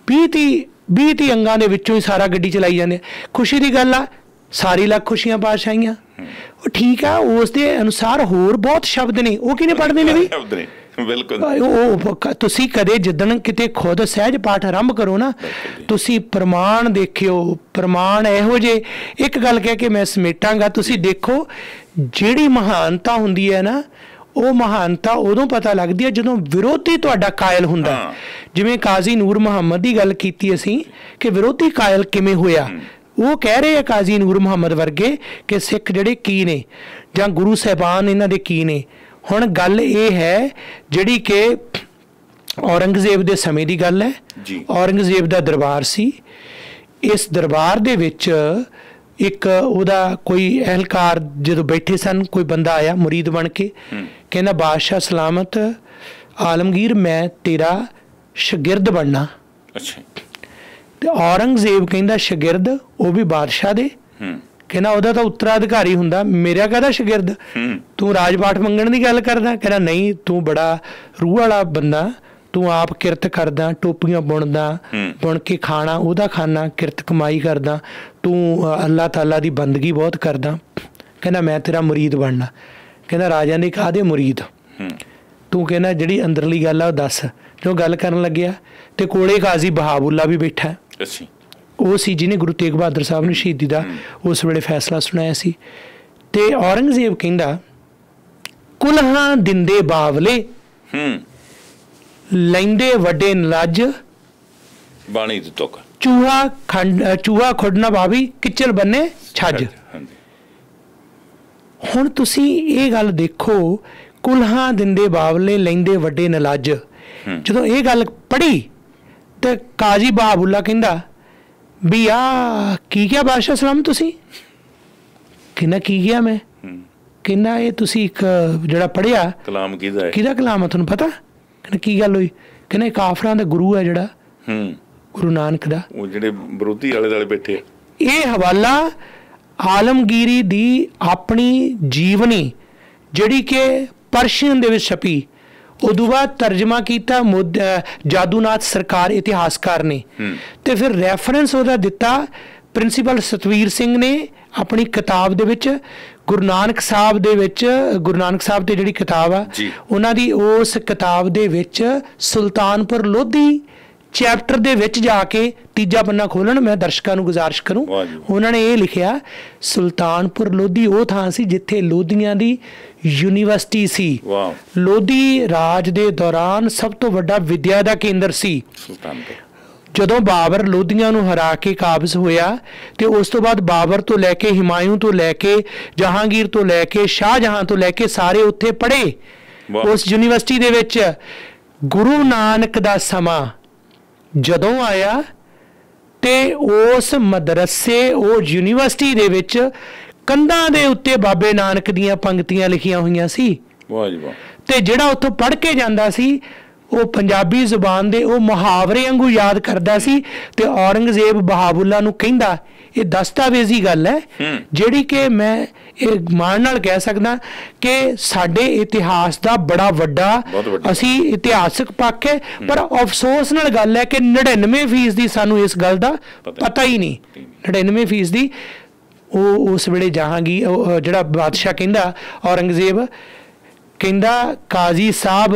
20 ਅੰਗਾਂ ਦੇ ਵਿੱਚੋਂ ਹੀ ਸਾਰਾ ਗੱਡੀ ਚਲਾਈ ਜਾਂਦੇ। ਖੁਸ਼ੀ ਦੀ ਗੱਲ ਆ, ਸਾਰੀ ਲੱਖ ਖੁਸ਼ੀਆਂ ਪਾਤਸ਼ਾਹੀਆਂ, ਉਹ ਠੀਕ ਆ, ਉਸ ਦੇ ਅਨੁਸਾਰ ਹੋਰ ਬਹੁਤ ਸ਼ਬਦ ਨੇ, ਉਹ ਕਿਹਨੇ ਪੜ੍ਹਦੇ ਨੇ ਵੀ? ਬਿਲਕੁਲ। ਉਹ ਤੁਸੀਂ ਕਦੇ ਜਿੱਦਣ ਕਿਤੇ ਖੁਦ ਸਹਿਜ ਪਾਠ ਆਰੰਭ ਕਰੋ ਨਾ, ਤੁਸੀਂ ਪ੍ਰਮਾਣ ਦੇਖਿਓ। ਪ੍ਰਮਾਣ ਇਹੋ ਜਿਹੇ, ਇੱਕ ਗੱਲ ਕਹਿ ਕੇ ਮੈਂ ਸਮੇਟਾਂਗਾ, ਤੁਸੀਂ ਦੇਖੋ ਜਿਹੜੀ ਮਹਾਨਤਾ ਹੁੰਦੀ ਹੈ ਨਾ, ਉਹ ਮਹਾਨਤਾ ਉਦੋਂ ਪਤਾ ਲੱਗਦੀ ਹੈ ਜਦੋਂ ਵਿਰੋਧੀ ਤੁਹਾਡਾ ਕਾਇਲ ਹੁੰਦਾ। ਜਿਵੇਂ ਕਾਜ਼ੀ ਨੂਰ ਮੁਹੰਮਦ ਦੀ ਗੱਲ ਕੀਤੀ ਅਸੀਂ ਕਿ ਵਿਰੋਧੀ ਕਾਇਲ ਕਿਵੇਂ ਹੋਇਆ। ਉਹ ਕਹਿ ਰਹੇ ਆ ਕਾਜ਼ੀ ਨੂਰ ਮੁਹੰਮਦ ਵਰਗੇ ਕਿ ਸਿੱਖ ਜਿਹੜੇ ਕੀ ਨੇ, ਜਾਂ ਗੁਰੂ ਸਾਹਿਬਾਨ ਇਹਨਾਂ ਦੇ ਕੀ ਨੇ। ਹੁਣ ਗੱਲ ਇਹ ਹੈ ਜਿਹੜੀ ਕਿ ਔਰੰਗਜ਼ੇਬ ਦੇ ਸਮੇਂ ਦੀ ਗੱਲ ਹੈ। ਔਰੰਗਜ਼ੇਬ ਦਾ ਦਰਬਾਰ ਸੀ। ਇਸ ਦਰਬਾਰ ਦੇ ਵਿੱਚ ਇੱਕ ਉਹਦਾ ਕੋਈ ਅਹਿਲਕਾਰ ਜਦੋਂ ਬੈਠੇ ਸਨ, ਕੋਈ ਬੰਦਾ ਆਇਆ ਮੁਰੀਦ ਬਣ ਕੇ, ਕਹਿੰਦਾ ਬਾਦਸ਼ਾਹ ਸਲਾਮਤ, ਆਲਮਗੀਰ ਮੈਂ ਤੇਰਾ ਸ਼ਾਗਿਰਦ ਬਣਨਾ। ਤੇ ਔਰੰਗਜ਼ੇਬ ਕਹਿੰਦਾ ਸ਼ਾਗਿਰਦ, ਉਹ ਵੀ ਬਾਦਸ਼ਾਹ ਦੇ? ਕਹਿੰਦਾ ਉਹਦਾ ਤਾਂ ਉੱਤਰਾਧਿਕਾਰੀ ਹੁੰਦਾ, ਮੇਰਾ ਕਾਹਦਾ ਸ਼ਾਗਿਰਦ? ਤੂੰ ਰਾਜ ਪਾਠ ਮੰਗਣ ਦੀ ਗੱਲ ਕਰਦਾ? ਕਹਿੰਦਾ ਨਹੀਂ, ਤੂੰ ਬੜਾ ਰੂਹ ਵਾਲਾ ਬੰਦਾ, ਤੂੰ ਆਪ ਕਿਰਤ ਕਰਦਾ, ਟੋਪੀਆਂ ਬੁਣਦਾ, ਬੁਣ ਕੇ ਖਾਣਾ ਉਹਦਾ ਖਾਣਾ, ਕਿਰਤ ਕਮਾਈ ਕਰਦਾ, ਤੂੰ ਅੱਲਾਹ ਤਾਲਾ ਦੀ ਬੰਦਗੀ ਬਹੁਤ ਕਰਦਾ। ਕਹਿੰਦਾ ਮੈਂ ਤੇਰਾ ਮੁਰੀਦ ਬਣਨਾ। ਕਹਿੰਦਾ ਰਾਜਾ ਨੇ ਕਾਹਦੇ ਮੁਰੀਦ? ਤੂੰ ਕਹਿੰਦਾ ਜਿਹੜੀ ਅੰਦਰਲੀ ਗੱਲ ਆ ਉਹ ਦੱਸ। ਜੋ ਗੱਲ ਕਰਨ ਲੱਗਿਆ ਤੇ ਕੋਲੇ ਕਾਜ਼ੀ ਬਹਾਬੁੱਲਾ ਵੀ ਬੈਠਾ। ਉਹ ਸੀ ਜਿਹਨੇ ਗੁਰੂ ਤੇਗ ਬਹਾਦਰ ਸਾਹਿਬ ਨੂੰ ਸ਼ਹੀਦੀ ਦਾ ਉਸ ਵੇਲੇ ਫੈਸਲਾ ਸੁਣਾਇਆ ਸੀ। ਤੇ ਔਰੰਗਜ਼ੇਬ ਕਹਿੰਦਾ ਕੁਲਹਾਂ ਦਿੰਦੇ ਬਾਵਲੇ ਲੈਂਦੇ ਵੱਡੇ ਨਲੱਜ ਬਾਣੀ ਦੀ ਤੁਕ ਚੂਹਾ ਖੁੱਡ ਨਾ ਪਾਵੀ ਕਿਚਲ ਬੰਨੇ ਛੱਜ। ਹੁਣ ਤੁਸੀਂ ਇਹ ਗੱਲ ਦੇਖੋ, ਕੁਲਹਾਂ ਦਿੰਦੇ ਬਾਵਲੇ ਲੈਂਦੇ ਵੱਡੇ ਨਲੱਜ। ਜਦੋਂ ਇਹ ਗੱਲ ਪੜ੍ਹੀ ਤੇ ਕਾਜ਼ੀ ਬਹਾਬੁੱਲਾ ਕਹਿੰਦਾ ਵੀ ਆਹ ਕੀ ਕਿਹਾ ਬਾਦਸ਼ਾਹ ਸਲਾਮ ਤੁਸੀਂ? ਕਹਿੰਦਾ ਕੀ ਕਿਹਾ ਮੈਂ? ਕਹਿੰਦਾ ਇਹ ਤੁਸੀਂ ਇੱਕ ਜਿਹੜਾ ਪੜ੍ਹਿਆ ਕਲਾਮ ਕਿਹਦਾ ਕਲਾਮ ਆ ਤੁਹਾਨੂੰ ਪਤਾ? ਕਹਿੰਦਾ ਕੀ ਗੱਲ ਹੋਈ? ਕਹਿੰਦਾ ਕਾਫਰਾਂ ਦਾ ਗੁਰੂ ਹੈ ਜਿਹੜਾ ਗੁਰੂ ਨਾਨਕ ਦਾ, ਉਹ ਜਿਹੜੇ ਵਿਰੋਧੀ ਆਲੇ ਦੁਆਲੇ ਬੈਠੇ। ਇਹ ਹਵਾਲਾ ਆਲਮਗੀਰੀ ਦੀ ਆਪਣੀ ਜੀਵਨੀ ਜਿਹੜੀ ਕਿ ਪਰਸ਼ੀਅਨ ਦੇ ਵਿੱਚ ਛਪੀ, ਉਦੋਂ ਬਾਅਦ ਤਰਜਮਾ ਕੀਤਾ ਜਾਦੂਨਾਥ ਸਰਕਾਰ ਇਤਿਹਾਸਕਾਰ ਨੇ, ਤੇ ਫਿਰ ਰੈਫਰੈਂਸ ਉਹਦਾ ਦਿੱਤਾ ਪ੍ਰਿੰਸੀਪਲ ਸਤਵੀਰ ਸਿੰਘ ਨੇ ਆਪਣੀ ਕਿਤਾਬ ਦੇ ਵਿੱਚ। ਗੁਰੂ ਨਾਨਕ ਸਾਹਿਬ ਤੇ ਜਿਹੜੀ ਕਿਤਾਬ ਆ ਉਹਨਾਂ ਦੀ, ਉਸ ਕਿਤਾਬ ਦੇ ਵਿੱਚ ਸੁਲਤਾਨਪੁਰ ਲੋਧੀ ਚੈਪਟਰ ਦੇ ਵਿੱਚ ਜਾ ਕੇ ਤੀਜਾ ਪੰਨਾ ਖੋਲ੍ਹਣ, ਮੈਂ ਦਰਸ਼ਕਾਂ ਨੂੰ ਗੁਜ਼ਾਰਿਸ਼ ਕਰੂੰ। ਉਹਨਾਂ ਨੇ ਇਹ ਲਿਖਿਆ, ਸੁਲਤਾਨਪੁਰ ਲੋਧੀ ਉਹ ਥਾਂ ਸੀ ਜਿੱਥੇ ਲੋਧੀਆਂ ਦੀ ਯੂਨੀਵਰਸਿਟੀ ਸੀ। ਲੋਧੀ ਰਾਜ ਦੇ ਦੌਰਾਨ ਸਭ ਤੋਂ ਵੱਡਾ ਵਿਦਿਆ ਦਾ ਕੇਂਦਰ ਸੀ। ਜਦੋਂ ਬਾਬਰ ਲੋਧੀਆਂ ਨੂੰ ਹਰਾ ਕੇ ਕਾਬਜ਼ ਹੋਇਆ ਤੇ ਉਸ ਤੋਂ ਬਾਅਦ ਬਾਬਰ ਤੋਂ ਲੈ ਕੇ ਹਿਮਾਯੂ ਤੋਂ ਲੈ ਕੇ ਜਹਾਂਗੀਰ ਤੋਂ ਲੈ ਕੇ ਸ਼ਾਹਜਹਾਂ ਤੋਂ ਲੈ ਕੇ ਸਾਰੇ ਉੱਥੇ ਪੜ੍ਹੇ ਉਸ ਯੂਨੀਵਰਸਿਟੀ ਦੇ ਵਿੱਚ। ਗੁਰੂ ਨਾਨਕ ਦਾ ਸਮਾਂ ਜਦੋਂ ਆਇਆ ਤੇ ਉਸ ਮਦਰਸੇ, ਉਹ ਯੂਨੀਵਰਸਿਟੀ ਦੇ ਵਿੱਚ ਕੰਧਾਂ ਦੇ ਉੱਤੇ ਬਾਬੇ ਨਾਨਕ ਦੀਆਂ ਪੰਕਤੀਆਂ ਲਿਖੀਆਂ ਹੋਈਆਂ ਸੀ। ਤੇ ਜਿਹੜਾ ਉੱਥੋਂ ਪੜ੍ਹ ਕੇ ਜਾਂਦਾ ਸੀ ਉਹ ਪੰਜਾਬੀ ਜ਼ੁਬਾਨ ਦੇ ਉਹ ਮੁਹਾਵਰੇ ਵਾਂਗੂ ਯਾਦ ਕਰਦਾ ਸੀ। ਤੇ ਔਰੰਗਜ਼ੇਬ ਬਹਾਬੁੱਲਾ ਨੂੰ ਕਹਿੰਦਾ, ਇਹ ਦਸਤਾਵੇਜ਼ੀ ਗੱਲ ਹੈ ਜਿਹੜੀ ਕਿ ਮੈਂ ਇਹ ਮਾਣ ਨਾਲ ਕਹਿ ਸਕਦਾ ਕਿ ਸਾਡੇ ਇਤਿਹਾਸ ਦਾ ਬੜਾ ਵੱਡਾ ਅਸੀਂ ਇਤਿਹਾਸਕ ਪੱਖ ਹੈ, ਪਰ ਅਫਸੋਸ ਨਾਲ ਗੱਲ ਹੈ ਕਿ 99% ਦੀ ਸਾਨੂੰ ਇਸ ਗੱਲ ਦਾ ਪਤਾ ਹੀ ਨਹੀਂ। 99% ਉਹ ਉਸ ਵੇਲੇ ਜਹਾਂਗੀਰ ਜਿਹੜਾ ਬਾਦਸ਼ਾਹ ਕਹਿੰਦਾ, ਔਰੰਗਜ਼ੇਬ ਕਹਿੰਦਾ ਕਾਜ਼ੀ ਸਾਹਿਬ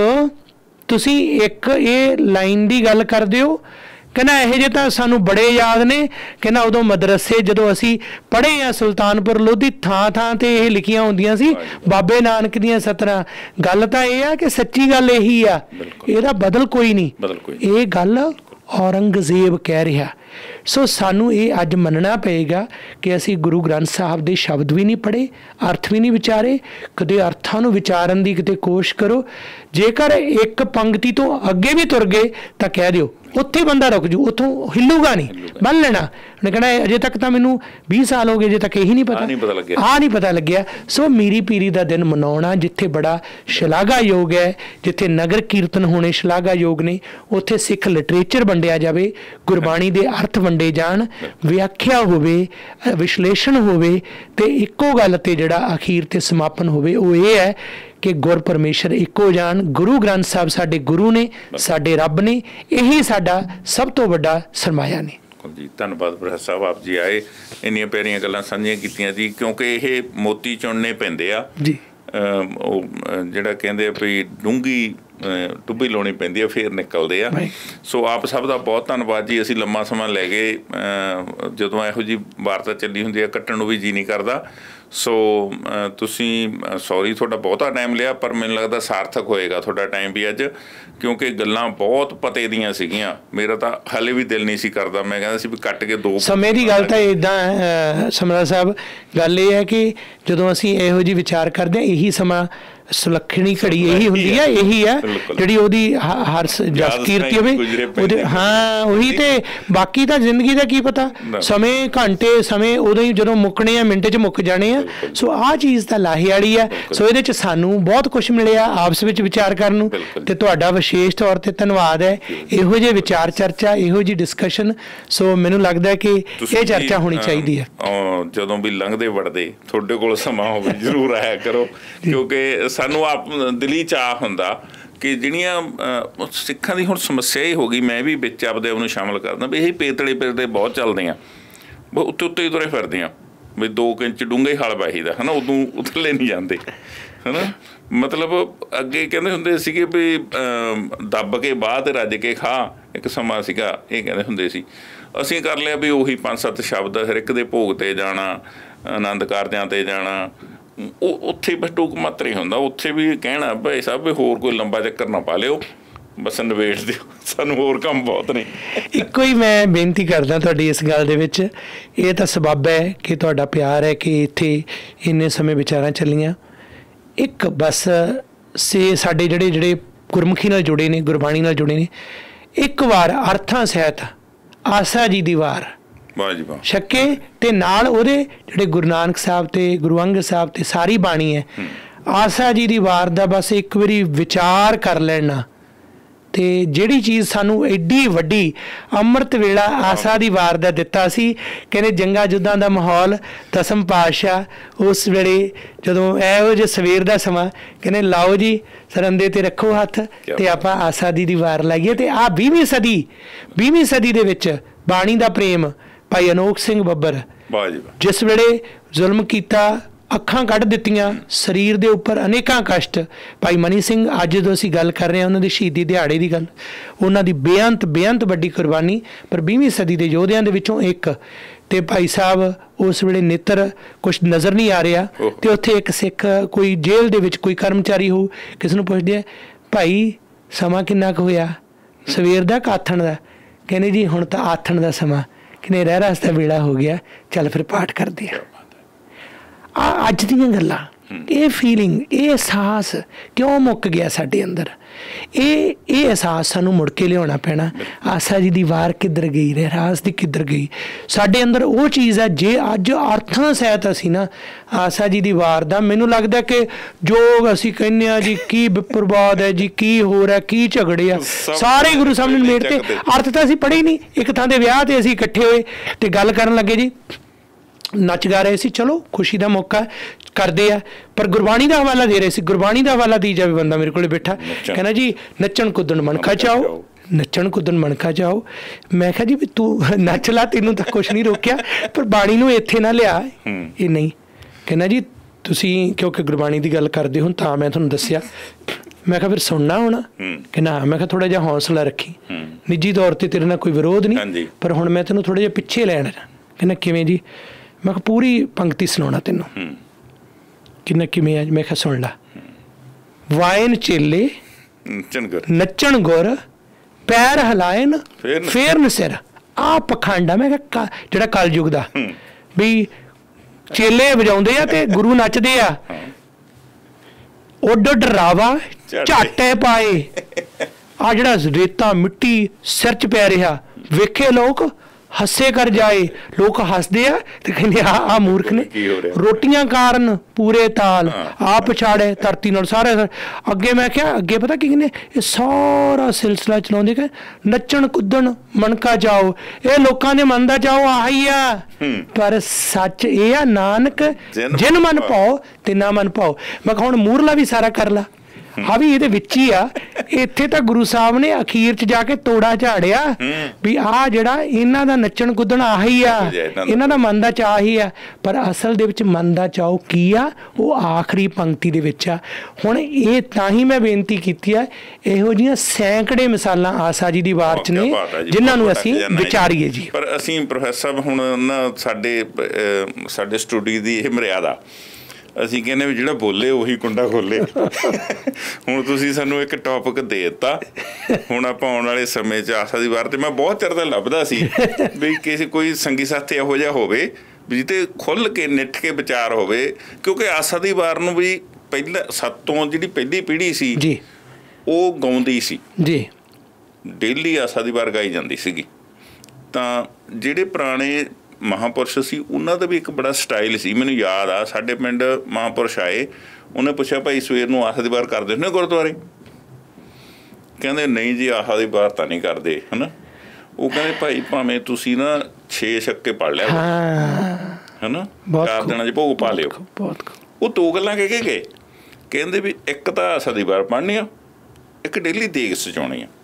ਤੁਸੀਂ ਇੱਕ ਇਹ ਲਾਈਨ ਦੀ ਗੱਲ ਕਰਦੇ ਹੋ? ਕਹਿੰਦਾ ਇਹੋ ਜਿਹੇ ਤਾਂ ਸਾਨੂੰ ਬੜੇ ਯਾਦ ਨੇ। ਕਹਿੰਦਾ ਉਦੋਂ ਮਦਰਸੇ ਜਦੋਂ ਅਸੀਂ ਪੜ੍ਹੇ ਆ ਸੁਲਤਾਨਪੁਰ ਲੋਧੀ ਥਾਂ ਥਾਂ ਤੇ ਇਹ ਲਿਖੀਆਂ ਹੁੰਦੀਆਂ ਸੀ ਬਾਬੇ ਨਾਨਕ ਦੀਆਂ ਸਤਰਾਂ। ਗੱਲ ਤਾਂ ਇਹ ਆ ਕਿ ਸੱਚੀ ਗੱਲ ਇਹੀ ਆ, ਇਹਦਾ ਬਦਲ ਕੋਈ ਨਹੀਂ। ਇਹ ਗੱਲ ਔਰੰਗਜ਼ੇਬ ਕਹਿ ਰਿਹਾ। ਸੋ ਸਾਨੂੰ ਇਹ ਅੱਜ ਮੰਨਣਾ ਪਏਗਾ ਕਿ ਅਸੀਂ ਗੁਰੂ ਗ੍ਰੰਥ ਸਾਹਿਬ ਦੇ ਸ਼ਬਦ ਵੀ ਨਹੀਂ ਪੜ੍ਹੇ, ਅਰਥ ਵੀ ਨਹੀਂ ਵਿਚਾਰੇ। ਕਦੇ ਅਰਥਾਂ ਨੂੰ ਵਿਚਾਰਨ ਦੀ ਕਿਤੇ ਕੋਸ਼ਿਸ਼ ਕਰੋ। ਜੇਕਰ ਇੱਕ ਪੰਕਤੀ ਤੋਂ ਅੱਗੇ ਵੀ ਤੁਰ ਗਏ ਤਾਂ ਕਹਿ ਦਿਓ, ਉੱਥੇ ਬੰਦਾ ਰੁਕ ਜੂ, ਉੱਥੋਂ ਹਿੱਲੂਗਾ ਨਹੀਂ, ਬੰਨ ਲੈਣਾ। ਉਹਨੇ ਕਹਿਣਾ ਅਜੇ ਤੱਕ ਤਾਂ ਮੈਨੂੰ 20 ਸਾਲ ਹੋ ਗਏ, ਅਜੇ ਤੱਕ ਇਹੀ ਨਹੀਂ ਪਤਾ, ਨਹੀਂ ਪਤਾ ਲੱਗਿਆ। ਸੋ ਮੀਰੀ ਪੀਰੀ ਦਾ ਦਿਨ ਮਨਾਉਣਾ ਜਿੱਥੇ ਬੜਾ ਸ਼ਲਾਘਾਯੋਗ ਹੈ, ਜਿੱਥੇ ਨਗਰ ਕੀਰਤਨ ਹੋਣੇ ਸ਼ਲਾਘਾਯੋਗ ਨੇ, ਉੱਥੇ ਸਿੱਖ ਲਿਟਰੇਚਰ ਵੰਡਿਆ ਜਾਵੇ, ਗੁਰਬਾਣੀ ਦੇ ਅਰਥ ਵੰਡੇ ਜਾਣ, ਵਿਆਖਿਆ ਹੋਵੇ, ਵਿਸ਼ਲੇਸ਼ਣ ਹੋਵੇ, ਤੇ ਇੱਕੋ ਗੱਲ ਤੇ ਜਿਹੜਾ ਅਖੀਰ ਤੇ ਸਮਾਪਨ ਹੋਵੇ ਉਹ ਇਹ ਹੈ ਕਿ ਗੁਰ ਪਰਮੇਸ਼ਰ ਇੱਕੋ ਜਾਣ। ਗੁਰੂ ਗ੍ਰੰਥ ਸਾਹਿਬ ਸਾਡੇ ਗੁਰੂ ਨੇ, ਸਾਡੇ ਰੱਬ ਨੇ, ਇਹੀ ਸਾਡਾ ਸਭ ਤੋਂ ਵੱਡਾ ਸਰਮਾਇਆ ਨੇ। ਜੀ ਧੰਨਵਾਦ ਪ੍ਰੋਫੈਸਰ ਸਾਹਿਬ, ਆਪ ਜੀ ਆਏ, ਇੰਨੀਆਂ ਪਿਆਰੀਆਂ ਗੱਲਾਂ ਸਾਂਝੀਆਂ ਕੀਤੀਆਂ ਜੀ। ਕਿਉਂਕਿ ਇਹ ਮੋਤੀ ਚੁਣਨੇ ਪੈਂਦੇ ਆ ਜੀ, ਉਹ ਜਿਹੜਾ ਕਹਿੰਦੇ ਆ ਵੀ ਡੂੰਘੀ ਟੁੱਬੀ ਲਾਉਣੀ ਪੈਂਦੀ ਆ, ਫੇਰ ਨਿਕਲਦੇ ਆ। ਸੋ ਆਪ ਸਭ ਦਾ ਬਹੁਤ ਧੰਨਵਾਦ ਜੀ। ਅਸੀਂ ਲੰਮਾ ਸਮਾਂ ਲੈ ਗਏ, ਜਦੋਂ ਇਹੋ ਜਿਹੀ ਵਾਰਤਾ ਚੱਲੀ ਹੁੰਦੀ ਆ ਕੱਟਣ ਨੂੰ ਵੀ ਜੀਅ ਨਹੀਂ ਕਰਦਾ। ਸੋ ਤੁਸੀਂ ਸੌਰੀ ਤੁਹਾਡਾ ਬਹੁਤਾ ਟਾਈਮ ਲਿਆ, ਪਰ ਮੈਨੂੰ ਲੱਗਦਾ ਸਾਰਥਕ ਹੋਏਗਾ ਤੁਹਾਡਾ ਟਾਈਮ ਵੀ ਅੱਜ, ਕਿਉਂਕਿ ਗੱਲਾਂ ਬਹੁਤ ਪਤੇ ਦੀਆਂ ਸੀਗੀਆਂ। ਮੇਰਾ ਤਾਂ ਹਾਲੇ ਵੀ ਦਿਲ ਨਹੀਂ ਸੀ ਕਰਦਾ, ਮੈਂ ਕਹਿੰਦਾ ਸੀ ਵੀ ਕੱਟ ਕੇ ਦੋ ਸਮੇਂ ਦੀ ਗੱਲ ਤਾਂ ਇੱਦਾਂ ਸਮਰਾ ਸਾਹਿਬ, ਗੱਲ ਇਹ ਹੈ ਕਿ ਜਦੋਂ ਅਸੀਂ ਇਹੋ ਜਿਹੀ ਵਿਚਾਰ ਕਰਦੇ ਹਾਂ, ਇਹੀ ਸਮਾਂ ਸੁਲੱਖਣੀ ਘੜੀ ਇਹੀ ਹੁੰਦੀ ਹੈ, ਇਹੀ ਹੈ ਜਿਹੜੀ ਉਹਦੀ ਹਰ ਜਸ ਕੀਰਤੀ ਹੋਵੇ ਉਹਦੇ। ਹਾਂ ਉਹੀ, ਤੇ ਬਾਕੀ ਤਾਂ ਜ਼ਿੰਦਗੀ ਦਾ ਕੀ ਪਤਾ, ਸਮੇਂ ਘੰਟੇ ਸਮੇਂ ਉਦੋਂ ਹੀ ਜਦੋਂ ਮੁੱਕਣੇ ਆ ਮਿੰਟ 'ਚ ਮੁੱਕ ਜਾਣੇ ਆ। ਸੋ ਆਹ ਚੀਜ਼ ਤਾਂ ਲਾਹੇ ਵਾਲੀ ਆ। ਸੋ ਇਹਦੇ 'ਚ ਸਾਨੂੰ ਬਹੁਤ ਕੁਛ ਮਿਲਿਆ ਆਪਸ ਵਿੱਚ ਵਿਚਾਰ ਕਰਨ ਨੂੰ, ਤੇ ਤੁਹਾਡਾ ਵਿਸ਼ੇਸ਼ ਤੌਰ 'ਤੇ ਧੰਨਵਾਦ ਹੈ। ਇਹੋ ਜਿਹੇ ਵਿਚਾਰ ਚਰਚਾ, ਇਹੋ ਜਿਹੀ ਡਿਸਕਸ਼ਨ, ਸੋ ਮੈਨੂੰ ਲੱਗਦਾ ਕਿ ਇਹ ਚਰਚਾ ਹੋਣੀ ਚਾਹੀਦੀ ਹੈ। ਜਦੋਂ ਵੀ ਲੰਘਦੇ ਵੜਦੇ ਤੁਹਾਡੇ ਕੋਲ ਸਮਾਂ ਹੋਵੇ ਜ਼ਰੂਰ ਆਇਆ ਕਰੋ, ਕਿਉਂਕਿ ਸਾਨੂੰ ਆਪ ਦਿਲੀ ਚਾਅ ਹੁੰਦਾ ਕਿ ਜਿਹੜੀਆਂ ਸਿੱਖਾਂ ਦੀ ਹੁਣ ਸਮੱਸਿਆ ਹੀ ਹੋ ਗਈ, ਮੈਂ ਵੀ ਵਿੱਚ ਆਪਦੇ ਉਹਨੂੰ ਸ਼ਾਮਲ ਕਰਦਾ ਵੀ ਇਹ ਪੇਤਲੇ ਪਿਰਦੇ ਬਹੁਤ ਚੱਲਦੇ ਆ, ਉੱਤੇ ਉੱਤੇ ਹੀ ਤੁਰੇ ਫਿਰਦੇ ਆ ਵੀ 2 ਇੰਚ ਡੂੰਘੇ ਹਲ ਵਾਹੀਦਾ ਹੈ ਨਾ, ਉਦੋਂ ਉਤਲੇ ਨਹੀਂ ਜਾਂਦੇ ਹੈ ਨਾ। ਮਤਲਬ ਅੱਗੇ ਕਹਿੰਦੇ ਹੁੰਦੇ ਸੀਗੇ ਵੀ ਦੱਬ ਕੇ ਬਾਅਦ ਰੱਜ ਕੇ ਖਾ, ਇੱਕ ਸਮਾਂ ਸੀਗਾ ਇਹ ਕਹਿੰਦੇ ਹੁੰਦੇ ਸੀ। ਅਸੀਂ ਕਰ ਲਿਆ ਵੀ ਉਹੀ 5-7 ਸ਼ਬਦ ਹਰ ਇੱਕ ਦੇ ਭੋਗ 'ਤੇ ਜਾਣਾ, ਆਨੰਦ ਕਾਰਜਾਂ 'ਤੇ ਜਾਣਾ, ਉਹ ਉੱਥੇ ਬਸ ਟੂਕ ਮਾਤਰ ਹੀ ਹੁੰਦਾ। ਉੱਥੇ ਵੀ ਕਹਿਣਾ ਭਾਈ ਸਾਹਿਬ ਵੀ ਹੋਰ ਕੋਈ ਲੰਬਾ ਚੱਕਰ ਨਾ ਪਾ ਲਿਓ, ਬਸ ਨਿਬੇੜ ਦਿਓ, ਸਾਨੂੰ ਹੋਰ ਕੰਮ ਬਹੁਤ ਨੇ। ਇੱਕੋ ਹੀ ਮੈਂ ਬੇਨਤੀ ਕਰਦਾ ਤੁਹਾਡੀ ਇਸ ਗੱਲ ਦੇ ਵਿੱਚ, ਇਹ ਤਾਂ ਸਬੱਬ ਹੈ ਕਿ ਤੁਹਾਡਾ ਪਿਆਰ ਹੈ ਕਿ ਇੱਥੇ ਇੰਨੇ ਸਮੇਂ ਵਿਚਾਰਾਂ ਚੱਲੀਆਂ। ਇੱਕ ਬਸ ਸਾਡੇ ਜਿਹੜੇ ਗੁਰਮੁਖੀ ਨਾਲ ਜੁੜੇ ਨੇ, ਗੁਰਬਾਣੀ ਨਾਲ ਜੁੜੇ ਨੇ, ਇੱਕ ਵਾਰ ਅਰਥਾਂ ਸਹਿਤ ਆਸਾ ਜੀ ਦੀ ਵਾਰ ਛੱਕੇ ਤੇ ਨਾਲ ਉਹਦੇ ਜਿਹੜੇ ਗੁਰੂ ਨਾਨਕ ਸਾਹਿਬ ਤੇ ਗੁਰੂ ਅੰਗਦ ਸਾਹਿਬ ਤੇ ਸਾਰੀ ਬਾਣੀ ਹੈ, ਆਸਾ ਜੀ ਦੀ ਵਾਰ ਦਾ ਬਸ ਇੱਕ ਵਾਰੀ ਵਿਚਾਰ ਕਰ ਲੈਣਾ। ਤੇ ਜਿਹੜੀ ਚੀਜ਼ ਸਾਨੂੰ ਐਡੀ ਵੱਡੀ ਅੰਮ੍ਰਿਤ ਵੇਲਾ ਆਸਾ ਦੀ ਵਾਰ ਦਾ ਦਿੱਤਾ ਸੀ, ਕਹਿੰਦੇ ਜੰਗਾਂ ਯੁੱਧਾਂ ਦਾ ਮਾਹੌਲ, ਦਸਮ ਪਾਤਸ਼ਾਹ ਉਸ ਵੇਲੇ ਜਦੋਂ ਇਹੋ ਜਿਹੇ ਸਵੇਰ ਦਾ ਸਮਾਂ ਕਹਿੰਦੇ ਲਾਓ ਜੀ ਸਰੰਦੇ ਤੇ ਰੱਖੋ ਹੱਥ ਤੇ ਆਪਾਂ ਆਸਾ ਦੀ ਵਾਰ ਲਾਈਏ। ਤੇ ਆਹ 20ਵੀਂ ਸਦੀ ਦੇ ਵਿੱਚ ਬਾਣੀ ਦਾ ਪ੍ਰੇਮ ਭਾਈ ਅਨੋਖ ਸਿੰਘ ਬੱਬਰ ਜਿਸ ਵੇਲੇ ਜ਼ੁਲਮ ਕੀਤਾ, ਅੱਖਾਂ ਕੱਢ ਦਿੱਤੀਆਂ, ਸਰੀਰ ਦੇ ਉੱਪਰ ਅਨੇਕਾਂ ਕਸ਼ਟ, ਭਾਈ ਮਨੀ ਸਿੰਘ ਅੱਜ ਜਦੋਂ ਅਸੀਂ ਗੱਲ ਕਰ ਰਹੇ ਹਾਂ ਉਹਨਾਂ ਦੀ ਸ਼ਹੀਦੀ ਦਿਹਾੜੇ ਦੀ ਗੱਲ, ਉਹਨਾਂ ਦੀ ਬੇਅੰਤ ਵੱਡੀ ਕੁਰਬਾਨੀ, ਪਰ 20ਵੀਂ ਸਦੀ ਦੇ ਯੋਧਿਆਂ ਦੇ ਵਿੱਚੋਂ ਇੱਕ। ਤੇ ਭਾਈ ਸਾਹਿਬ ਉਸ ਵੇਲੇ ਨੇਤਰ ਕੁਛ ਨਜ਼ਰ ਨਹੀਂ ਆ ਰਿਹਾ, ਤੇ ਉੱਥੇ ਇੱਕ ਸਿੱਖ ਕੋਈ ਜੇਲ੍ਹ ਦੇ ਵਿੱਚ ਕੋਈ ਕਰਮਚਾਰੀ ਹੋ, ਕਿਸ ਨੂੰ ਪੁੱਛਦੇ ਆ ਭਾਈ ਸਮਾਂ ਕਿੰਨਾ ਕੁ ਹੋਇਆ, ਸਵੇਰ ਦਾ ਕਿ ਆਥਣ ਦਾ? ਕਹਿੰਦੇ ਜੀ ਹੁਣ ਤਾਂ ਆਥਣ ਦਾ ਸਮਾਂ, ਕਹਿੰਦੇ ਰਹਿਰਾਸ ਦਾ ਵੇਲਾ ਹੋ ਗਿਆ, ਚੱਲ ਫਿਰ ਪਾਠ ਕਰਦੇ ਆ। ਅੱਜ ਦੀਆਂ ਗੱਲਾਂ, ਇਹ ਫੀਲਿੰਗ, ਇਹ ਅਹਿਸਾਸ ਕਿਉਂ ਮੁੱਕ ਗਿਆ ਸਾਡੇ ਅੰਦਰ? ਇਹ ਅਹਿਸਾਸ ਸਾਨੂੰ ਮੁੜ ਕੇ ਲਿਆਉਣਾ ਪੈਣਾ। ਆਸਾ ਜੀ ਦੀ ਵਾਰ ਕਿੱਧਰ ਗਈ, ਰਹਿਰਾਸ ਦੀ ਕਿੱਧਰ ਗਈ? ਸਾਡੇ ਅੰਦਰ ਉਹ ਚੀਜ਼ ਹੈ, ਜੇ ਅੱਜ ਅਰਥਾਂ ਸਹਿਤ ਅਸੀਂ ਨਾ ਆਸਾ ਜੀ ਦੀ ਵਾਰ ਦਾ, ਮੈਨੂੰ ਲੱਗਦਾ ਕਿ ਜੋ ਅਸੀਂ ਕਹਿੰਦੇ ਹਾਂ ਜੀ ਕੀ ਵਿਪਰਵਾਦ ਹੈ ਜੀ, ਕੀ ਹੋ ਰਿਹਾ, ਕੀ ਝਗੜੇ ਆ, ਸਾਰੇ ਗੁਰੂ ਸਾਹਿਬ ਨੇ ਮੇਰ ਤੇ ਅਰਥ ਤਾਂ ਅਸੀਂ ਪੜ੍ਹੇ ਹੀ ਨਹੀਂ। ਇੱਕ ਥਾਂ ਦੇ ਵਿਆਹ ਤੇ ਅਸੀਂ ਇਕੱਠੇ ਹੋਏ ਤੇ ਗੱਲ ਕਰਨ ਲੱਗੇ ਜੀ, ਨੱਚ ਗਾ ਰਹੇ ਸੀ, ਚਲੋ ਖੁਸ਼ੀ ਦਾ ਮੌਕਾ ਕਰਦੇ ਆ, ਪਰ ਗੁਰਬਾਣੀ ਦਾ ਹਵਾਲਾ ਦੇ ਰਹੇ ਸੀ। ਗੁਰਬਾਣੀ ਦਾ ਹਵਾਲਾ ਦੀ ਜਾਵੇ ਬੰਦਾ ਮੇਰੇ ਕੋਲ ਬੈਠਾ, ਕਹਿੰਦਾ ਜੀ ਨੱਚਣ ਕੁੱਦਣ ਮਣਕਾ ਚਾਓ, ਨੱਚਣ ਕੁੱਦਣ ਮਣਕਾ ਚਾਓ। ਮੈਂ ਕਿਹਾ ਜੀ ਵੀ ਤੂੰ ਨੱਚ ਲਾ, ਤੈਨੂੰ ਤਾਂ ਕੁਛ ਨਹੀਂ ਰੋਕਿਆ, ਪਰ ਬਾਣੀ ਨੂੰ ਇੱਥੇ ਨਾ ਲਿਆ। ਇਹ ਨਹੀਂ, ਕਹਿੰਦਾ ਜੀ ਤੁਸੀਂ ਕਿਉਂਕਿ ਗੁਰਬਾਣੀ ਦੀ ਗੱਲ ਕਰਦੇ ਹੋ ਤਾਂ ਮੈਂ ਤੁਹਾਨੂੰ ਦੱਸਿਆ। ਮੈਂ ਕਿਹਾ ਫਿਰ ਸੁਣਨਾ ਹੋਣਾ? ਕਹਿੰਦਾ ਮੈਂ ਕਿਹਾ ਥੋੜ੍ਹਾ ਜਿਹਾ ਹੌਸਲਾ ਰੱਖੀ, ਨਿੱਜੀ ਤੌਰ 'ਤੇ ਤੇਰੇ ਨਾਲ ਕੋਈ ਵਿਰੋਧ ਨਹੀਂ, ਪਰ ਹੁਣ ਮੈਂ ਤੈਨੂੰ ਥੋੜ੍ਹਾ ਜਿਹਾ ਪਿੱਛੇ ਲੈਣਾ। ਕਹਿੰਦਾ ਕਿਵੇਂ ਜੀ? ਮੈਂ ਕਿਹਾ ਪੂਰੀ ਪੰਕਤੀ ਸੁਣਾਉਣਾ ਤੈਨੂੰ। ਕਿੰਨਾ ਕਿਵੇਂ? ਅੱਜ ਮੈਂ ਕਿਹਾ ਸੁਣ ਲਾ। ਵਾਇਨ ਚੇਲੇ ਨੱਚਣ ਗੁਰ, ਪੈਰ ਹਲਾਇਨ ਫੇਰਨ ਸਿਰ। ਆਹ ਪਖੰਡ ਆ ਮੈਂ ਕਿਹਾ ਜਿਹੜਾ ਕਲਯੁਗ ਦਾ, ਵੀ ਚੇਲੇ ਵਜਾਉਂਦੇ ਆ ਤੇ ਗੁਰੂ ਨੱਚਦੇ ਆ। ਉੱਡ ਡਰਾਵਾ ਝਾਟੇ ਪਾਏ, ਆ ਜਿਹੜਾ ਰੇਤਾ ਮਿੱਟੀ ਸਿਰ 'ਚ ਪੈ ਰਿਹਾ, ਵੇਖੇ ਲੋਕ ਹੱਸੇ ਕਰ ਜਾਏ। ਲੋਕ ਹੱਸਦੇ ਆ ਤੇ ਕਹਿੰਦੇ ਆ ਮੂਰਖ ਨੇ। ਰੋਟੀਆਂ ਕਾਰਨ ਪੂਰੇ ਤਾਲ, ਆ ਪਛਾੜੇ ਧਰਤੀ ਨਾਲ ਸਾਰੇ। ਅੱਗੇ ਮੈਂ ਕਿਹਾ ਅੱਗੇ ਪਤਾ ਕੀ ਕਹਿੰਦੇ, ਇਹ ਸਾਰਾ ਸਿਲਸਿਲਾ ਚਲਾਉਂਦੇ ਕਿ ਨੱਚਣ ਕੁੱਦਣ ਮਣਕਾ ਚਾਓ, ਇਹ ਲੋਕਾਂ ਦੇ ਮਨ ਦਾ ਚਾਓ ਆਹੀ ਆ, ਪਰ ਸੱਚ ਇਹ ਆ ਨਾਨਕ ਜਿਨ ਮਨ ਪਾਓ ਤੇ ਨਾ ਮਨ ਪਾਓ। ਮੈਂ ਕਿਹਾ ਹੁਣ ਮੂਰਲਾ ਵੀ ਸਾਰਾ ਕਰ ਲਾ, ਆ ਵੀ ਇਹਦੇ ਵਿੱਚ ਹੀ ਆ। ਇੱਥੇ ਤਾਂ ਗੁਰੂ ਸਾਹਿਬ ਨੇ ਅਖੀਰ 'ਚ ਜਾ ਕੇ ਤੋੜਾ ਝਾੜਿਆ ਵੀ ਆਹ ਜਿਹੜਾ ਇਹਨਾਂ ਦਾ ਨੱਚਣ ਕੁੱਦਣ ਆਹੀ ਆ, ਇਹਨਾਂ ਦਾ ਮਨ ਦਾ ਚਾਅ ਹੀ ਆ, ਪਰ ਅਸਲ ਦੇ ਵਿੱਚ ਮਨ ਦਾ ਚਾਅ ਕੀ ਆ ਉਹ ਆਖਰੀ ਪੰਕਤੀ ਦੇ ਵਿੱਚ ਆ। ਹੁਣ ਇਹ ਤਾਂ ਹੀ ਮੈਂ ਬੇਨਤੀ ਕੀਤੀ ਆ, ਇਹੋ ਜਿਹੀਆਂ ਸੈਂਕੜੇ ਮਿਸਾਲਾਂ ਆਸਾ ਜੀ ਦੀ ਵਾਰ 'ਚ ਨੇ ਜਿਨ੍ਹਾਂ ਨੂੰ ਅਸੀਂ ਵਿਚਾਰੀਏ ਜੀ। ਪਰ ਅਸੀਂ ਪ੍ਰੋਫੈਸਰ ਸਾਹਿਬ ਹੁਣ ਨਾ ਸਾਡੇ ਸਟੂਡੀਓ ਦੀ ਇਹ ਮਰਿਆਦਾ, ਅਸੀਂ ਕਹਿੰਦੇ ਵੀ ਜਿਹੜਾ ਬੋਲੇ ਉਹੀ ਕੁੰਡਾ ਖੋਲੇ। ਹੁਣ ਤੁਸੀਂ ਸਾਨੂੰ ਇੱਕ ਟੌਪਿਕ ਦੇ ਦਿੱਤਾ, ਹੁਣ ਆਪਾਂ ਆਉਣ ਵਾਲੇ ਸਮੇਂ 'ਚ ਆਸਾ ਦੀ ਵਾਰ ਤੇ ਮੈਂ ਬਹੁਤ ਚਿਰ ਦਾ ਲੱਭਦਾ ਸੀ ਵੀ ਕਿਸੇ ਕੋਈ ਸੰਗੀ ਸਾਥੀ ਇਹੋ ਜਿਹਾ ਹੋਵੇ ਵੀ ਜਿੱਥੇ ਖੁੱਲ੍ਹ ਕੇ ਨਿੱਠ ਕੇ ਵਿਚਾਰ ਹੋਵੇ, ਕਿਉਂਕਿ ਆਸਾ ਦੀ ਵਾਰ ਨੂੰ ਵੀ ਪਹਿਲਾਂ ਸਾਤੋਂ ਜਿਹੜੀ ਪਹਿਲੀ ਪੀੜ੍ਹੀ ਸੀ ਜੀ ਉਹ ਗਾਉਂਦੀ ਸੀ ਜੀ, ਡੇਲੀ ਆਸਾ ਦੀ ਵਾਰ ਗਾਈ ਜਾਂਦੀ ਸੀਗੀ। ਤਾਂ ਜਿਹੜੇ ਪੁਰਾਣੇ ਮਹਾਂਪੁਰਸ਼ ਸੀ ਉਹਨਾਂ ਦਾ ਵੀ ਇੱਕ ਬੜਾ ਸਟਾਈਲ ਸੀ। ਮੈਨੂੰ ਯਾਦ ਆ ਸਾਡੇ ਪਿੰਡ ਮਹਾਂਪੁਰਸ਼ ਆਏ, ਉਹਨੇ ਪੁੱਛਿਆ ਭਾਈ ਸਵੇਰ ਨੂੰ ਆਸਾ ਦੀ ਵਾਰ ਕਰਦੇ ਹੁੰਦੇ ਗੁਰਦੁਆਰੇ? ਕਹਿੰਦੇ ਨਹੀਂ ਜੀ ਆਸਾ ਦੀ ਵਾਰ ਤਾਂ ਨਹੀਂ ਕਰਦੇ, ਹੈ ਨਾ। ਉਹ ਕਹਿੰਦੇ ਭਾਈ ਭਾਵੇਂ ਤੁਸੀਂ ਨਾ 6 ਛੱਕੇ ਪੜ੍ਹ ਲਿਆ ਹੈ ਨਾ, 4 ਦਿਨਾਂ 'ਚ ਭੋਗ ਪਾ ਲਿਓ। ਉਹ 2 ਗੱਲਾਂ ਕਹਿ ਕੇ ਗਏ, ਕਹਿੰਦੇ ਵੀ ਇੱਕ ਤਾਂ ਆਸਾ ਦੀ ਵਾਰ ਪੜ੍ਹਨੀ ਆ, ਇੱਕ ਡੇਲੀ ਦੇਗ ਸਜਾਉਣੀ ਆ।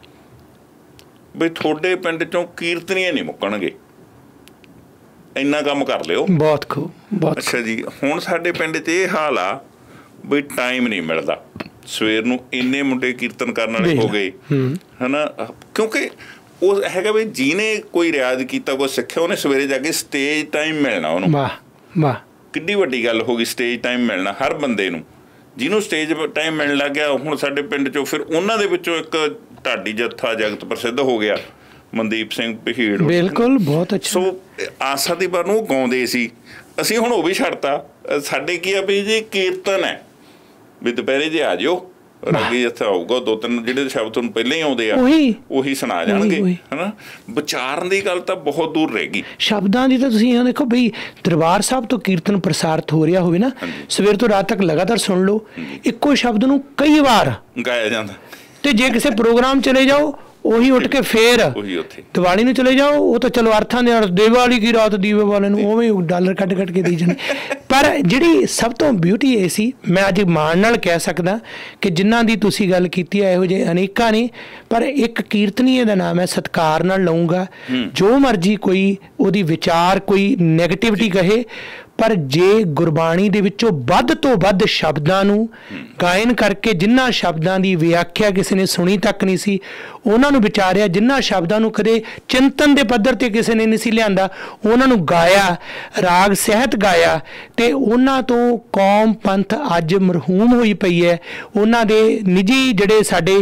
ਬਈ ਤੁਹਾਡੇ ਪਿੰਡ 'ਚੋਂ ਕੀਰਤਨੀਏ ਨਹੀਂ ਮੁੱਕਣਗੇ, ਇੰਨਾ ਕੰਮ ਕਰ ਲਿਓ। ਬਹੁਤ ਖੂਬ, ਬਹੁਤ ਅੱਛਾ ਜੀ। ਹੁਣ ਸਾਡੇ ਪਿੰਡ 'ਚ ਇਹ ਹਾਲ ਆ ਬਈ ਟਾਈਮ ਨਹੀਂ ਮਿਲਦਾ, ਸਵੇਰ ਨੂੰ ਇੰਨੇ ਮੁੰਡੇ ਕੀਰਤਨ ਕਰਨ ਵਾਲੇ ਹੋ ਗਏ ਹੈ ਨਾ, ਕਿਉਂਕਿ ਉਹ ਹੈਗਾ ਵੀ ਜਿਹਨੇ ਕੋਈ ਰਿਆਜ਼ ਕੀਤਾ, ਕੋਈ ਸਿੱਖਿਆ, ਉਹਨੇ ਸਵੇਰੇ ਜਾ ਕੇ ਸਟੇਜ ਟਾਈਮ ਮਿਲਣਾ ਉਹਨੂੰ। ਵਾਹ ਵਾਹ, ਕਿੱਡੀ ਵੱਡੀ ਗੱਲ ਹੋ ਗਈ ਸਟੇਜ ਟਾਈਮ ਮਿਲਣਾ ਹਰ ਬੰਦੇ ਨੂੰ। ਜਿਹਨੂੰ ਸਟੇਜ ਟਾਈਮ ਮਿਲਣ ਲੱਗ ਗਿਆ, ਹੁਣ ਸਾਡੇ ਪਿੰਡ 'ਚੋਂ ਫਿਰ ਉਹਨਾਂ ਦੇ ਵਿੱਚੋਂ ਇੱਕ ਢਾਡੀ ਜੱਥਾ ਜਗਤ ਪ੍ਰਸਿੱਧ ਹੋ ਗਿਆ, ਮਨਦੀਪ ਸਿੰਘ ਪਹੀੜ। ਬਿਲਕੁਲ, ਬਹੁਤ ਅੱਛਾ। ਸੋ ਆਸਾ ਦੀ ਵਾਰ ਨੂੰ ਉਹ ਗਾਉਂਦੇ ਸੀ, ਅਸੀਂ ਹੁਣ ਉਹ ਵੀ ਛੱਡਤਾ। ਸਾਡੇ ਕੀ ਆ ਵੀ ਜੀ ਕੀਰਤਨ ਹੈ ਵੀ ਦੁਪਹਿਰੇ ਜੇ ਆ ਜਾਓ, ਰਾਗੀ ਜੱਥਾ ਹੋਊਗਾ, 2-3 ਜਿਹੜੇ ਸ਼ਬਦ ਤੁਹਾਨੂੰ ਪਹਿਲਾਂ ਹੀ ਆਉਂਦੇ ਆ ਉਹੀ ਸੁਣਾ ਜਾਣਗੇ, ਹਨਾ। ਵਿਚਾਰਨ ਦੀ ਗੱਲ ਤਾਂ ਬਹੁਤ ਦੂਰ ਰਹਿ ਗਈ। ਸ਼ਬਦਾਂ ਦੀ ਤਾਂ ਤੁਸੀਂ ਇਹ ਦੇਖੋ ਬਈ, ਦਰਬਾਰ ਸਾਹਿਬ ਤੋਂ ਕੀਰਤਨ ਪ੍ਰਸਾਰਿਤ ਹੋ ਰਿਹਾ ਹੋਵੇ ਨਾ, ਸਵੇਰ ਤੋਂ ਰਾਤ ਤੱਕ ਲਗਾਤਾਰ ਸੁਣ ਲਓ, ਇੱਕੋ ਸ਼ਬਦ ਨੂੰ ਕਈ ਵਾਰ ਗਾਇਆ ਜਾਂਦਾ। ਤੇ ਜੇ ਕਿਸੇ ਪ੍ਰੋਗਰਾਮ ਚਲੇ ਜਾਓ, ਉਹੀ ਉੱਠ ਕੇ ਫੇਰ ਦੀਵਾਲੀ ਨੂੰ ਚਲੇ ਜਾਓ, ਉਹ ਤਾਂ ਚਲੋ ਅਰਥਾਂ ਦੇ ਦੀਵਾਲੀ ਕੀ ਰਾਤ ਦੀਵੇ ਵਾਲੇ ਨੂੰ ਉਵੇਂ ਡਾਲਰ ਕੱਢ ਕੇ ਦੇਈ ਜਾਣੇ। ਪਰ ਜਿਹੜੀ ਸਭ ਤੋਂ ਬਿਊਟੀ ਇਹ ਸੀ, ਮੈਂ ਅੱਜ ਮਾਣ ਨਾਲ ਕਹਿ ਸਕਦਾ ਕਿ ਜਿਨ੍ਹਾਂ ਦੀ ਤੁਸੀਂ ਗੱਲ ਕੀਤੀ ਹੈ, ਇਹੋ ਜਿਹੇ ਅਨੇਕਾਂ ਨੇ, ਪਰ ਇੱਕ ਕੀਰਤਨੀਏ ਦਾ ਨਾਮ ਹੈ, ਸਤਿਕਾਰ ਨਾਲ ਲਊਂਗਾ। ਜੋ ਮਰਜ਼ੀ ਕੋਈ ਉਹਦੀ ਵਿਚਾਰ, ਕੋਈ ਨੈਗੇਟਿਵਿਟੀ ਕਹੇ, ਪਰ ਜੇ ਗੁਰਬਾਣੀ ਦੇ ਵਿੱਚੋਂ ਵੱਧ ਤੋਂ ਵੱਧ ਸ਼ਬਦਾਂ ਨੂੰ ਗਾਇਨ ਕਰਕੇ, ਜਿਨ੍ਹਾਂ ਸ਼ਬਦਾਂ ਦੀ ਵਿਆਖਿਆ ਕਿਸੇ ਨੇ ਸੁਣੀ ਤੱਕ ਨਹੀਂ ਸੀ, ਉਹਨਾਂ ਨੂੰ ਵਿਚਾਰਿਆ, ਜਿਨ੍ਹਾਂ ਸ਼ਬਦਾਂ ਨੂੰ ਕਦੇ ਚਿੰਤਨ ਦੇ ਪੱਧਰ 'ਤੇ ਕਿਸੇ ਨੇ ਨਹੀਂ ਸੀ ਲਿਆਂਦਾ, ਉਹਨਾਂ ਨੂੰ ਗਾਇਆ, ਰਾਗ ਸਹਿਤ ਗਾਇਆ, ਤੇ ਉਹਨਾਂ ਤੋਂ ਕੌਮ ਪੰਥ ਅੱਜ ਮਰਹੂਮ ਹੋਈ ਪਈ ਹੈ। ਉਹਨਾਂ ਦੇ ਨਿੱਜੀ ਜਿਹੜੇ ਸਾਡੇ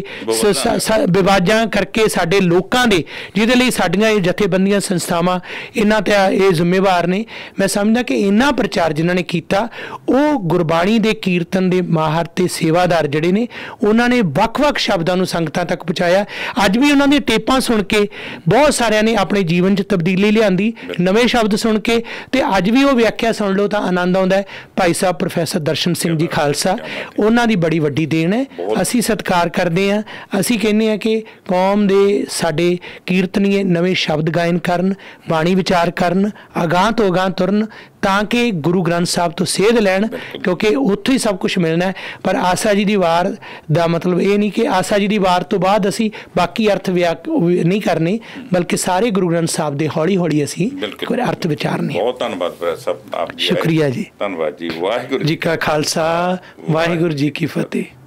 ਵਿਵਾਦਾਂ ਕਰਕੇ ਸਾਡੇ ਲੋਕਾਂ ਦੇ, ਜਿਹਦੇ ਲਈ ਸਾਡੀਆਂ ਇਹ ਜਥੇਬੰਦੀਆਂ ਸੰਸਥਾਵਾਂ ਇਹਨਾਂ 'ਤੇ ਇਹ ਜ਼ਿੰਮੇਵਾਰ ਨੇ। ਮੈਂ ਸਮਝਦਾ ਕਿ ਇਹਨਾਂ ਪ੍ਰਚਾਰ ਜਿਨ੍ਹਾਂ ਨੇ ਕੀਤਾ, ਉਹ ਗੁਰਬਾਣੀ ਦੇ ਕੀਰਤਨ ਦੇ ਮਾਹਰ ਤੇ ਸੇਵਾਦਾਰ ਜਿਹੜੇ ਨੇ, ਉਹਨਾਂ ਨੇ ਵੱਖ-ਵੱਖ ਸ਼ਬਦਾਂ ਨੂੰ ਸੰਗਤਾਂ ਤੱਕ ਪਹੁੰਚਾਇਆ। ਅੱਜ ਵੀ ਉਹਨਾਂ ਦੀਆਂ ਟੇਪਾਂ ਸੁਣ ਕੇ ਬਹੁਤ ਸਾਰਿਆਂ ਨੇ ਆਪਣੇ ਜੀਵਨ 'ਚ ਤਬਦੀਲੀ ਲਿਆਂਦੀ, ਨਵੇਂ ਸ਼ਬਦ ਸੁਣ ਕੇ, ਤੇ ਅੱਜ ਵੀ ਉਹ ਵਿਆਖਿਆ ਸੁਣ ਲਓ ਤਾਂ ਆਨੰਦ ਆਉਂਦਾ ਹੈ। ਭਾਈ ਸਾਹਿਬ ਪ੍ਰੋਫੈਸਰ ਦਰਸ਼ਨ ਸਿੰਘ ਜੀ ਖਾਲਸਾ, ਉਹਨਾਂ ਦੀ ਬੜੀ ਵੱਡੀ ਦੇਣ ਹੈ, ਅਸੀਂ ਸਤਿਕਾਰ ਕਰਦੇ ਹਾਂ। ਅਸੀਂ ਕਹਿੰਦੇ ਹਾਂ ਕਿ ਕੌਮ ਦੇ ਸਾਡੇ ਕੀਰਤਨੀਏ ਨਵੇਂ ਸ਼ਬਦ ਗਾਇਨ ਕਰਨ, ਬਾਣੀ ਵਿਚਾਰ ਕਰਨ, ਅਗਾਂਹ ਤੋਂ ਅਗਾਂਹ ਤੁਰਨ, ਤਾਂ ਕਿ ਗੁਰੂ ਗ੍ਰੰਥ ਸਾਹਿਬ ਤੋਂ ਸੇਧ ਲੈਣ, ਕਿਉਂਕਿ ਉੱਥੋਂ ਹੀ ਸਭ ਕੁਛ ਮਿਲਣਾ ਹੈ। ਪਰ ਆਸਾ ਜੀ ਦੀ ਵਾਰ ਦਾ ਮਤਲਬ ਇਹ ਨਹੀਂ ਕਿ ਆਸਾ ਜੀ ਦੀ ਵਾਰ ਤੋਂ ਬਾਅਦ ਅਸੀਂ ਬਾਕੀ ਅਰਥ ਨਹੀਂ ਕਰਨੇ, ਬਲਕਿ ਸਾਰੇ ਗੁਰੂ ਗ੍ਰੰਥ ਸਾਹਿਬ ਦੇ ਹੌਲੀ ਹੌਲੀ ਅਸੀਂ ਅਰਥ ਵਿਚਾਰਨੇ। ਬਹੁਤ ਧੰਨਵਾਦ ਸਾਹਿਬ, ਆਪ ਜੀ, ਸ਼ੁਕਰੀਆ ਜੀ, ਧੰਨਵਾਦ ਜੀ। ਵਾਹਿਗੁਰੂ ਜੀ ਕਾ ਖਾਲਸਾ, ਵਾਹਿਗੁਰੂ ਜੀ ਕੀ ਫਤਿਹ।